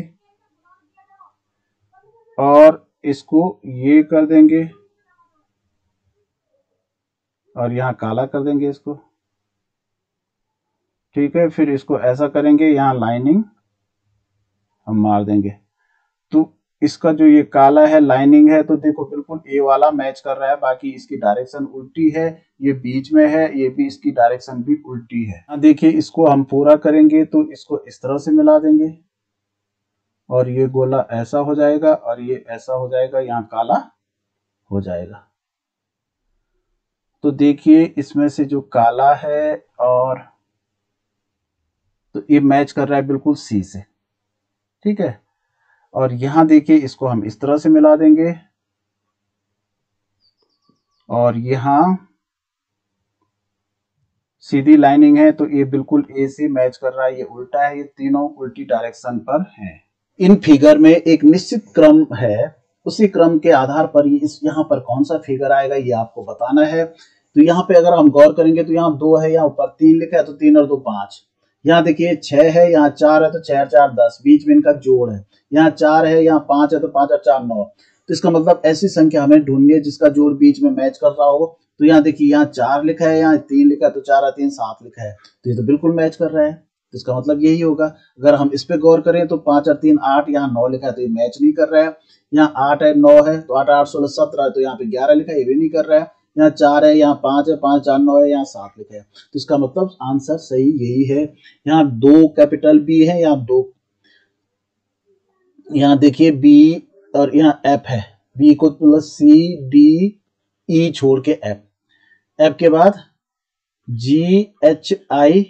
और इसको ये कर देंगे और यहाँ काला कर देंगे इसको। ठीक है, फिर इसको ऐसा करेंगे, यहाँ लाइनिंग हम मार देंगे। तो इसका जो ये काला है लाइनिंग है, तो देखो बिल्कुल ए वाला मैच कर रहा है, बाकी इसकी डायरेक्शन उल्टी है, ये बीच में है, ये भी इसकी डायरेक्शन भी उल्टी है। हाँ देखिए, इसको हम पूरा करेंगे तो इसको इस तरह से मिला देंगे और ये गोला ऐसा हो जाएगा और ये ऐसा हो जाएगा, यहाँ काला हो जाएगा। तो देखिए इसमें से जो काला है और तो ये मैच कर रहा है बिल्कुल सी से। ठीक है, और यहां देखिए इसको हम इस तरह से मिला देंगे और यहां सीधी लाइनिंग है, तो ये बिल्कुल ए से मैच कर रहा है, ये उल्टा है, ये तीनों उल्टी डायरेक्शन पर हैं। इन फिगर में एक निश्चित क्रम है, उसी क्रम के आधार पर इस यहाँ पर कौन सा फिगर आएगा ये आपको बताना है। तो यहाँ पे अगर हम गौर करेंगे तो यहाँ 2 है, यहाँ ऊपर 3 लिखा है, तो 3 और 2 5। यहाँ देखिए 6 है, यहाँ 4 है, तो 6 और 4 10, बीच में इनका जोड़ है। यहाँ 4 है, यहाँ 5 है, तो 5 और 4 9। तो इसका मतलब ऐसी संख्या हमें ढूंढनी है जिसका जोड़ बीच में मैच कर रहा हो। तो यहाँ देखिए यहाँ 4 लिखा है, यहाँ 3 लिखा है, तो 4 और 3 7 लिखा है, तो ये तो बिल्कुल मैच कर रहा है। तो इसका मतलब यही होगा। अगर हम इस पे गौर करें तो 5 और 3 8, यहाँ 9 लिखा है, तो ये मैच नहीं कर रहा है। यहाँ 8 है, 9 है, तो 8 8 16 17 है, तो यहाँ पे 11 लिखा है, ये भी नहीं कर रहा है। यहाँ 4 है, यहाँ 5 है, 5 4 9 है, यहाँ 7 लिखा है, तो इसका मतलब आंसर सही यही है। यहाँ 2 कैपिटल बी है, यहाँ 2, यहाँ देखिए बी और यहाँ एफ है, बी को प्लस सी डी ई छोड़ के एफ, एफ के बाद जी एच आई,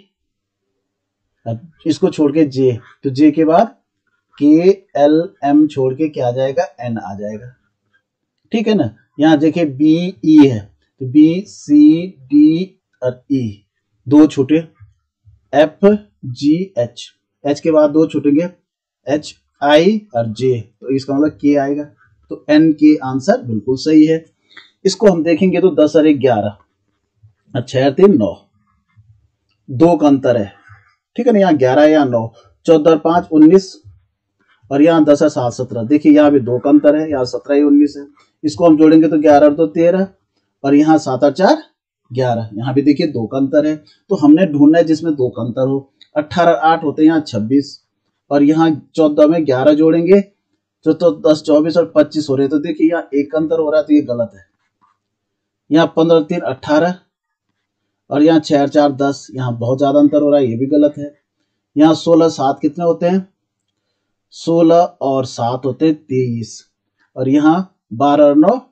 इसको छोड़ के जे, तो जे के बाद के एल एम छोड़ के क्या आ जाएगा, एन आ जाएगा। ठीक है ना। यहाँ देखिए बी ई है, तो बी सी डी और ई, 2 छूटे, एफ जी एच, एच के बाद 2 छूटेंगे, एच आई और जे, तो इसका मतलब के आएगा। तो एन के आंसर बिल्कुल सही है। इसको हम देखेंगे तो 10 और 11, 6 और 3 9, 2 का अंतर है। ठीक है ना, यहाँ 11 यहाँ 9, 14 और 5 19, और यहाँ 10 और 7 17। देखिए यहाँ भी 2 का अंतर है, यहाँ 17 ही 19 है। इसको हम जोड़ेंगे तो 11 और 2 13, और यहाँ 7 और 4 11, यहाँ भी देखिए 2 का अंतर है। तो हमने ढूंढना है जिसमें 2 का अंतर हो। 18 और 8 होते हैं यहाँ 26, और यहाँ 14 में 11 जोड़ेंगे तो 10 24 और 25 हो रहे हैं। तो देखिए यहाँ 1 का अंतर हो रहा है, तो ये गलत है। यहाँ 15 और 3 18, और यहाँ 6 और 4 10, यहाँ बहुत ज्यादा अंतर हो रहा है, ये भी गलत है। यहाँ 16 7 कितने होते हैं, 16 और 7 होते हैं 23, और यहाँ 12 और 9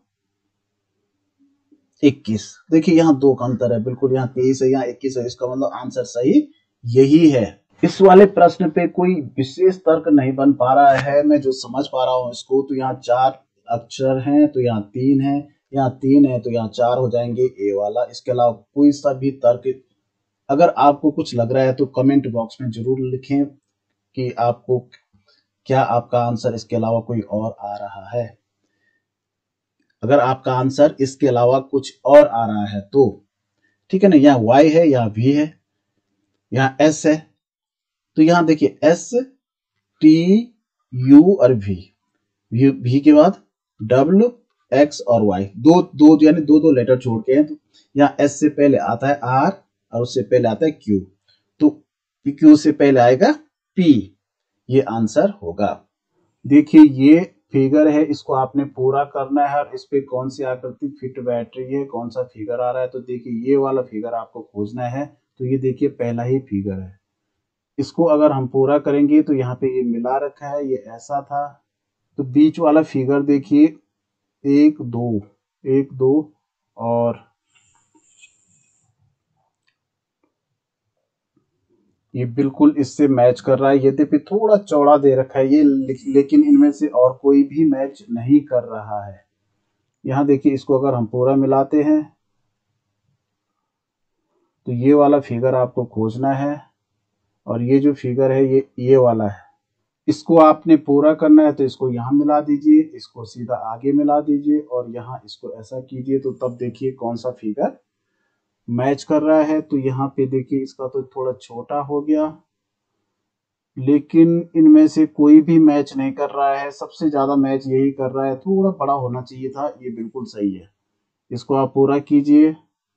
21। देखिए यहाँ 2 का अंतर है, बिल्कुल यहाँ 23 है, यहाँ 21 है, इसका मतलब आंसर सही यही है। इस वाले प्रश्न पे कोई विशेष तर्क नहीं बन पा रहा है, मैं जो समझ पा रहा हूँ इसको, तो यहाँ 4 अक्षर हैं, तो यहाँ 3 है, यहाँ 3 है, तो यहाँ 4 हो जाएंगे ए वाला। इसके अलावा कोई सा भी तर्क, अगर आपको कुछ लग रहा है तो कमेंट बॉक्स में जरूर लिखें कि आपको क्या आपका आंसर इसके अलावा कोई और आ रहा है। अगर आपका आंसर इसके अलावा कुछ और आ रहा है तो ठीक है ना। यहाँ y है, यहाँ v है, यहाँ s है, तो यहाँ देखिए s t u और v के बाद w x और y, दो दो यानी दो लेटर छोड़ के हैं। तो यहाँ s से पहले आता है r और उससे पहले आता है q, तो q से पहले आएगा p, ये आंसर होगा। देखिए ये फिगर है, इसको आपने पूरा करना है, और इस पे कौन सी आकृति फिट बैठ रही है, कौन सा फिगर आ रहा है। तो देखिए ये वाला फिगर आपको खोजना है, तो ये देखिए पहला ही फिगर है। इसको अगर हम पूरा करेंगे तो यहाँ पे ये मिला रखा है, ये ऐसा था। तो बीच वाला फिगर देखिए 1 2 1 2, और ये बिल्कुल इससे मैच कर रहा है। यद्यपि थोड़ा चौड़ा दे रखा है ये, लेकिन इनमें से और कोई भी मैच नहीं कर रहा है। यहाँ देखिए इसको अगर हम पूरा मिलाते हैं तो ये वाला फिगर आपको खोजना है, और ये जो फिगर है ये वाला है। इसको आपने पूरा करना है तो इसको यहाँ मिला दीजिए, इसको सीधा आगे मिला दीजिए और यहाँ इसको ऐसा कीजिए, तो तब देखिए कौन सा फिगर मैच कर रहा है। तो यहाँ पे देखिए इसका तो थोड़ा छोटा हो गया, लेकिन इनमें से कोई भी मैच नहीं कर रहा है। सबसे ज्यादा मैच यही कर रहा है, थोड़ा बड़ा होना चाहिए था। ये बिल्कुल सही है, इसको आप पूरा कीजिए।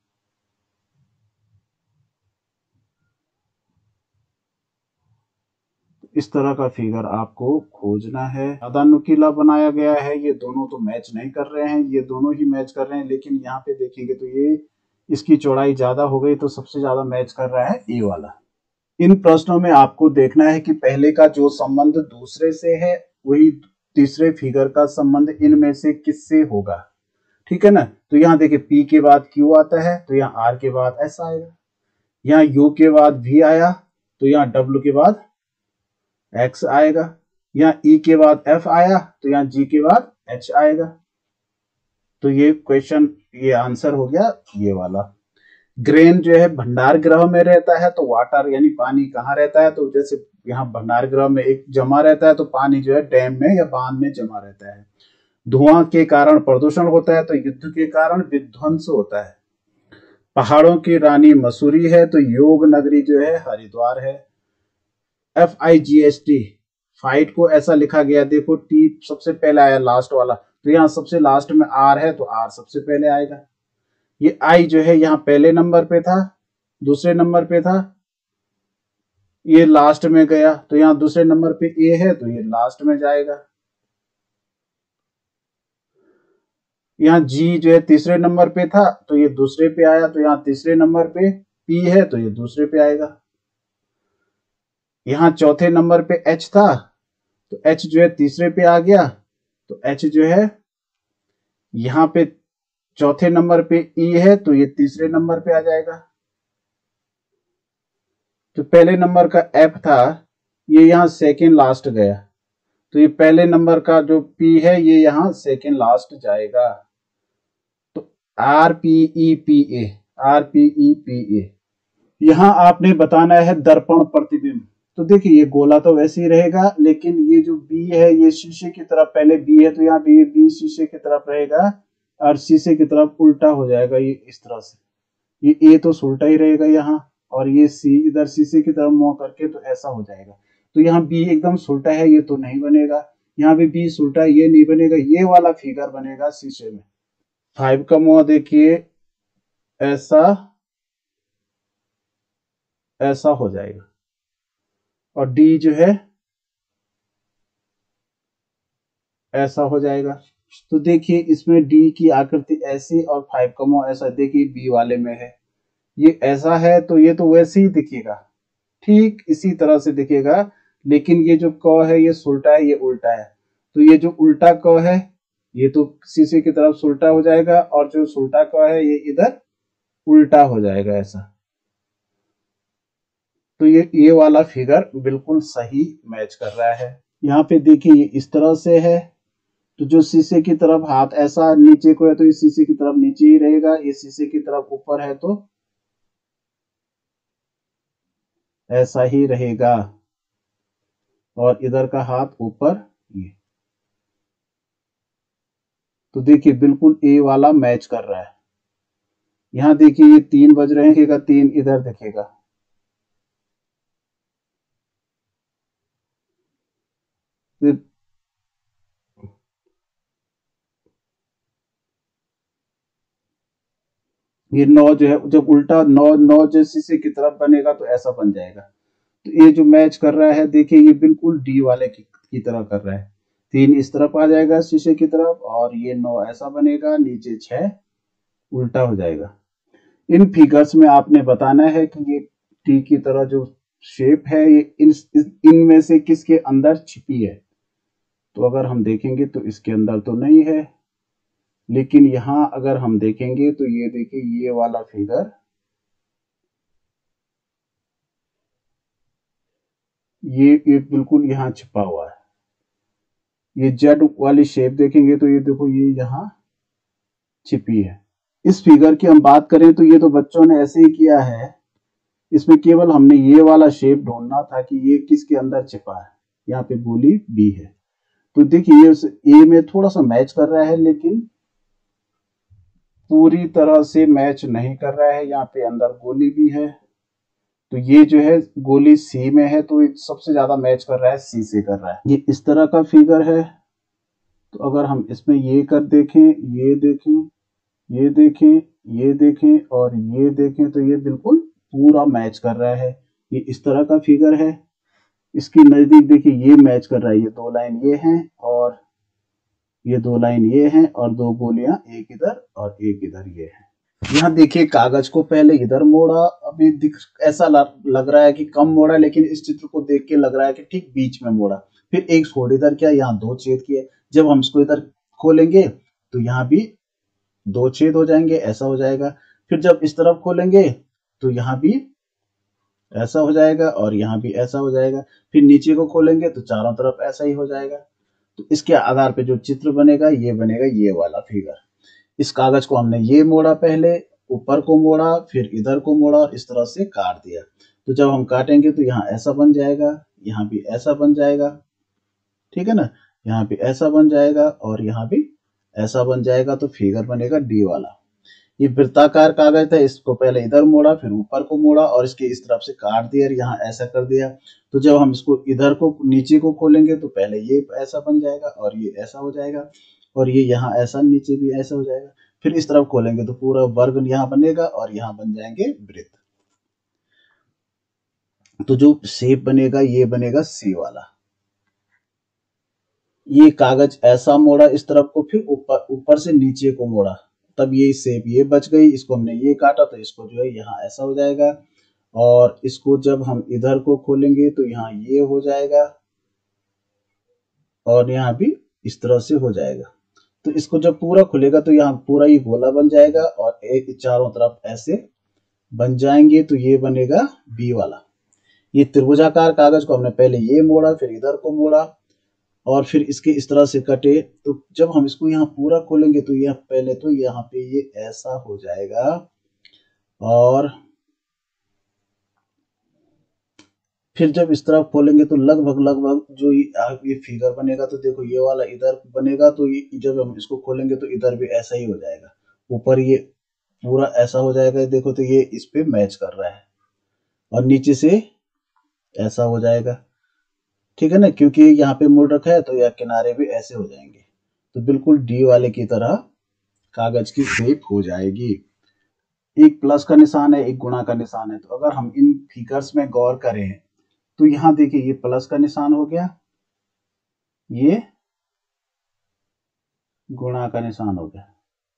इस तरह का फिगर आपको खोजना है। ज्यादा नुकीला बनाया गया है, ये दोनों तो मैच नहीं कर रहे हैं, ये दोनों ही मैच कर रहे हैं, लेकिन यहाँ पे देखेंगे तो ये इसकी चौड़ाई ज्यादा हो गई, तो सबसे ज्यादा मैच कर रहा है ए वाला। इन प्रश्नों में आपको देखना है कि पहले का जो संबंध दूसरे से है वही तीसरे फिगर का संबंध इनमें से किससे होगा। ठीक है ना। तो यहाँ देखिए P के बाद Q आता है, तो यहाँ R के बाद S आएगा। यहाँ U के बाद V आया, तो यहाँ W के बाद X आएगा। यहाँ E के बाद F आया, तो यहाँ G के बाद H आएगा। तो ये क्वेश्चन, ये आंसर हो गया ये वाला। ग्रेन जो है भंडार गृह में रहता है, तो वाटर यानी पानी कहाँ रहता है, तो जैसे यहाँ भंडार गृह में एक जमा रहता है, तो पानी जो है डैम में या बांध में जमा रहता है। धुआं के कारण प्रदूषण होता है, तो युद्ध के कारण विध्वंस होता है। पहाड़ों की रानी मसूरी है, तो योग नगरी जो है हरिद्वार है। FIGHT फाइट को ऐसा लिखा गया, देखो टी सबसे पहले आया लास्ट वाला, तो यहाँ सबसे लास्ट में R है, तो R सबसे पहले आएगा। ये I जो है यहाँ पहले नंबर पे था, दूसरे नंबर पे था, ये लास्ट में गया, तो यहाँ दूसरे नंबर पे A है, तो ये लास्ट में जाएगा। यहाँ G जो है तीसरे नंबर पे था, तो ये दूसरे पे आया, तो यहाँ तीसरे नंबर पे P है, तो ये दूसरे पे आएगा। यहाँ चौथे नंबर पे H था, तो H जो है तीसरे पे आ गया, तो H जो है यहाँ पे चौथे नंबर पे E है, तो ये तीसरे नंबर पे आ जाएगा। तो पहले नंबर का F था, ये यहाँ सेकेंड लास्ट गया, तो ये पहले नंबर का जो P है ये यहाँ सेकेंड लास्ट जाएगा। तो RPEPA, RPEPA। यहाँ आपने बताना है दर्पण प्रतिबिंब। तो देखिए ये गोला तो वैसे ही रहेगा, लेकिन ये जो B है ये शीशे की तरफ, पहले B है तो यहाँ भी B शीशे की तरफ रहेगा और शीशे की तरफ उल्टा हो जाएगा, ये इस तरह से। ये A तो उल्टा ही रहेगा यहाँ, और ये C इधर शीशे की तरफ मुंह करके, तो ऐसा हो जाएगा। तो यहाँ B एकदम उल्टा है, ये तो नहीं बनेगा। यहाँ भी B उल्टा है, ये नहीं बनेगा। ये वाला फिगर बनेगा शीशे में। 5 का मुंह देखिए ऐसा, ऐसा हो जाएगा, और D जो है ऐसा हो जाएगा। तो देखिए इसमें D की आकृति ऐसी और 5 का मुंह ऐसा, देखिए B वाले में है ये ऐसा है, तो ये तो वैसे ही दिखेगा, ठीक इसी तरह से दिखेगा। लेकिन ये जो क है ये उल्टा है, ये उल्टा है, तो ये जो उल्टा क है ये तो शीशे की तरफ उल्टा हो जाएगा, और जो उल्टा क है ये इधर उल्टा हो जाएगा ऐसा। तो ये वाला फिगर बिल्कुल सही मैच कर रहा है। यहाँ पे देखिए ये इस तरह से है, तो जो शीशे की तरफ हाथ ऐसा नीचे को है, तो ये शीशे की तरफ नीचे ही रहेगा, ये शीशे की तरफ ऊपर है तो ऐसा ही रहेगा, और इधर का हाथ ऊपर ये। तो देखिए बिल्कुल ए वाला मैच कर रहा है। यहाँ देखिए ये 3 बज रहे हैं, 3 इधर दिखेगा। ये 9 जो है, जब उल्टा 9 जो शीशे की तरफ बनेगा तो ऐसा बन जाएगा। तो ये जो मैच कर रहा है देखिए ये बिल्कुल डी वाले की तरह कर रहा है। 3 इस तरफ आ जाएगा शीशे की तरफ, और ये 9 ऐसा बनेगा, नीचे 6 उल्टा हो जाएगा। इन फिगर्स में आपने बताना है कि ये टी की तरह जो शेप है ये इनमें से किसके अंदर छिपी है। तो अगर हम देखेंगे तो इसके अंदर तो नहीं है, लेकिन यहां अगर हम देखेंगे तो ये देखिए ये वाला फिगर, ये बिल्कुल यहाँ छिपा हुआ है। ये जेड वाली शेप देखेंगे तो ये देखो ये यहाँ छिपी है। इस फिगर की हम बात करें तो ये तो बच्चों ने ऐसे ही किया है, इसमें केवल हमने ये वाला शेप ढूंढना था कि ये किसके अंदर छिपा है। यहाँ पे गोली बी है। तो देखिए ये ए में थोड़ा सा मैच कर रहा है, लेकिन पूरी तरह से मैच नहीं कर रहा है। यहाँ पे अंदर गोली भी है, तो ये जो है गोली सी में है, तो सबसे ज्यादा मैच कर रहा है सी से कर रहा है। ये इस तरह का फिगर है। तो अगर हम इसमें ये कर देखें, ये देखें, ये देखें, ये देखें और ये देखें, तो ये बिल्कुल पूरा मैच कर रहा है। ये इस तरह का फिगर है। इसकी नजदीक देखिए ये मैच कर रहा है, ये दो लाइन ये हैं और ये दो लाइन ये हैं और दो गोलियां एक इधर और एक इधर ये है। यहाँ देखिए कागज को पहले इधर मोड़ा, अभी ऐसा लग रहा है कि कम मोड़ा, लेकिन इस चित्र को देख के लग रहा है कि ठीक बीच में मोड़ा। फिर एक छोड़ इधर किया, यहाँ दो छेद किए। जब हम इसको इधर खोलेंगे तो यहाँ भी दो छेद हो जाएंगे, ऐसा हो जाएगा। फिर जब इस तरफ खोलेंगे तो यहाँ भी ऐसा हो जाएगा और यहाँ भी ऐसा हो जाएगा। फिर नीचे को खोलेंगे तो चारों तरफ ऐसा ही हो जाएगा। तो इसके आधार पे जो चित्र बनेगा ये वाला फिगर। इस कागज को हमने ये मोड़ा, पहले ऊपर को मोड़ा, फिर इधर को मोड़ा और इस तरह से काट दिया। तो जब हम काटेंगे तो यहाँ ऐसा बन जाएगा, यहाँ भी ऐसा बन जाएगा, ठीक है ना, यहाँ भी ऐसा बन जाएगा और यहाँ भी ऐसा बन जाएगा। तो फिगर बनेगा डी वाला। ये वृत्ताकार कागज था, इसको पहले इधर मोड़ा, फिर ऊपर को मोड़ा और इसके इस तरफ से काट दिया और यहाँ ऐसा कर दिया। तो जब हम इसको इधर को नीचे को खोलेंगे तो पहले ये ऐसा बन जाएगा और ये ऐसा हो जाएगा और ये यहाँ ऐसा, नीचे भी ऐसा हो जाएगा। फिर इस तरफ खोलेंगे तो पूरा वर्ग यहाँ बनेगा और यहाँ बन जाएंगे वृत्त। तो जो शेप बनेगा ये बनेगा सी वाला। ये कागज ऐसा मोड़ा इस तरफ को, फिर ऊपर से नीचे को मोड़ा, तब ये शेप ये बच गई। इसको हमने ये काटा तो इसको जो है यहाँ ऐसा हो जाएगा और इसको जब हम इधर को खोलेंगे तो यहाँ ये हो जाएगा और यहाँ भी इस तरह से हो जाएगा। तो इसको जब पूरा खुलेगा तो यहाँ पूरा ये गोला बन जाएगा और एक चारों तरफ ऐसे बन जाएंगे। तो ये बनेगा बी वाला। ये त्रिभुजाकार कागज को हमने पहले ये मोड़ा, फिर इधर को मोड़ा और फिर इसके इस तरह से कटे। तो जब हम इसको यहाँ पूरा खोलेंगे तो यह पहले तो यहाँ पे ये ऐसा हो जाएगा और फिर जब इस तरफ खोलेंगे तो लगभग जो ये फिगर बनेगा। तो देखो ये वाला इधर बनेगा, तो ये जब हम इसको खोलेंगे तो इधर भी ऐसा ही हो जाएगा, ऊपर ये पूरा ऐसा हो जाएगा। देखो तो ये इस पे मैच कर रहा है और नीचे से ऐसा हो जाएगा, ठीक है ना, क्योंकि यहाँ पे मुड़ रखा है तो यह किनारे भी ऐसे हो जाएंगे। तो बिल्कुल डी वाले की तरह कागज की शेप हो जाएगी। एक प्लस का निशान है, एक गुणा का निशान है। तो अगर हम इन फिगर्स में गौर करें तो यहाँ देखिए ये प्लस का निशान हो गया, ये गुणा का निशान हो गया।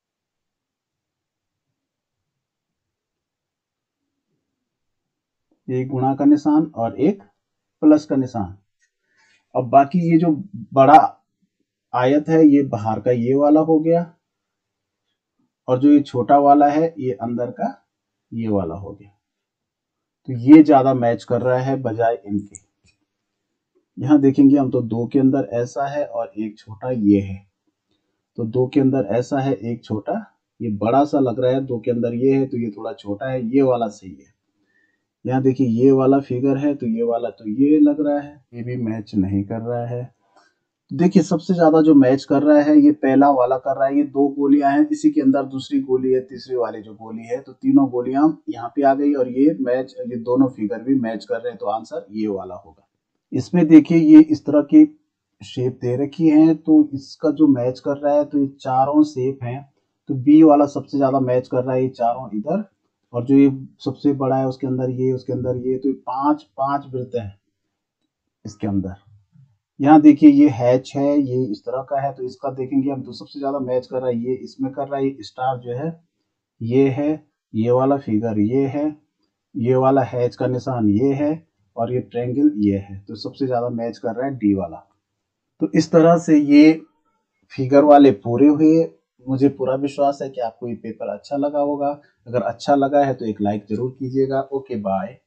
एक गुणा का निशान और एक प्लस का निशान। अब बाकी ये जो बड़ा आयत है ये बाहर का ये वाला हो गया और जो ये छोटा वाला है ये अंदर का ये वाला हो गया। तो ये ज्यादा मैच कर रहा है बजाय इनके। यहाँ देखेंगे हम तो दो के अंदर ऐसा है और एक छोटा ये है। तो दो के अंदर ऐसा है, एक छोटा, ये बड़ा सा लग रहा है। दो के अंदर ये है तो ये थोड़ा छोटा है, ये वाला सही है। यहाँ देखिए ये वाला फिगर है तो ये वाला तो ये लग रहा है, ये भी मैच नहीं कर रहा है। देखिए सबसे ज्यादा जो मैच कर रहा है ये पहला वाला कर रहा है। ये दो गोलियां हैं, इसी के अंदर दूसरी गोली है, तीसरी वाली जो गोली है। तो तीनों गोलियां यहाँ पे आ गई और ये दोनों फिगर भी मैच कर रहे हैं। तो आंसर ये वाला होगा। इसमें देखिए ये इस तरह की शेप दे रखी है, तो इसका जो मैच कर रहा है तो ये चारों शेप हैं। तो बी वाला सबसे ज्यादा मैच कर रहा है, ये चारों इधर, और जो ये सबसे बड़ा है उसके अंदर ये, उसके अंदर ये। तो पांच पांच वृत्त हैं इसके अंदर। यहाँ देखिए ये हैच है, ये इस तरह का है। तो इसका देखेंगे हम तो सबसे ज्यादा मैच कर रहा है ये इसमें कर रहा है। ये स्टार जो है ये है, ये वाला फिगर ये है, ये वाला हैच का निशान ये है और ये ट्रायंगल ये है। तो सबसे ज्यादा मैच कर रहा है डी वाला। तो इस तरह से ये फिगर वाले पूरे हुए। मुझे पूरा विश्वास है कि आपको ये पेपर अच्छा लगा होगा। अगर अच्छा लगा है तो एक लाइक जरूर कीजिएगा। Okay bye.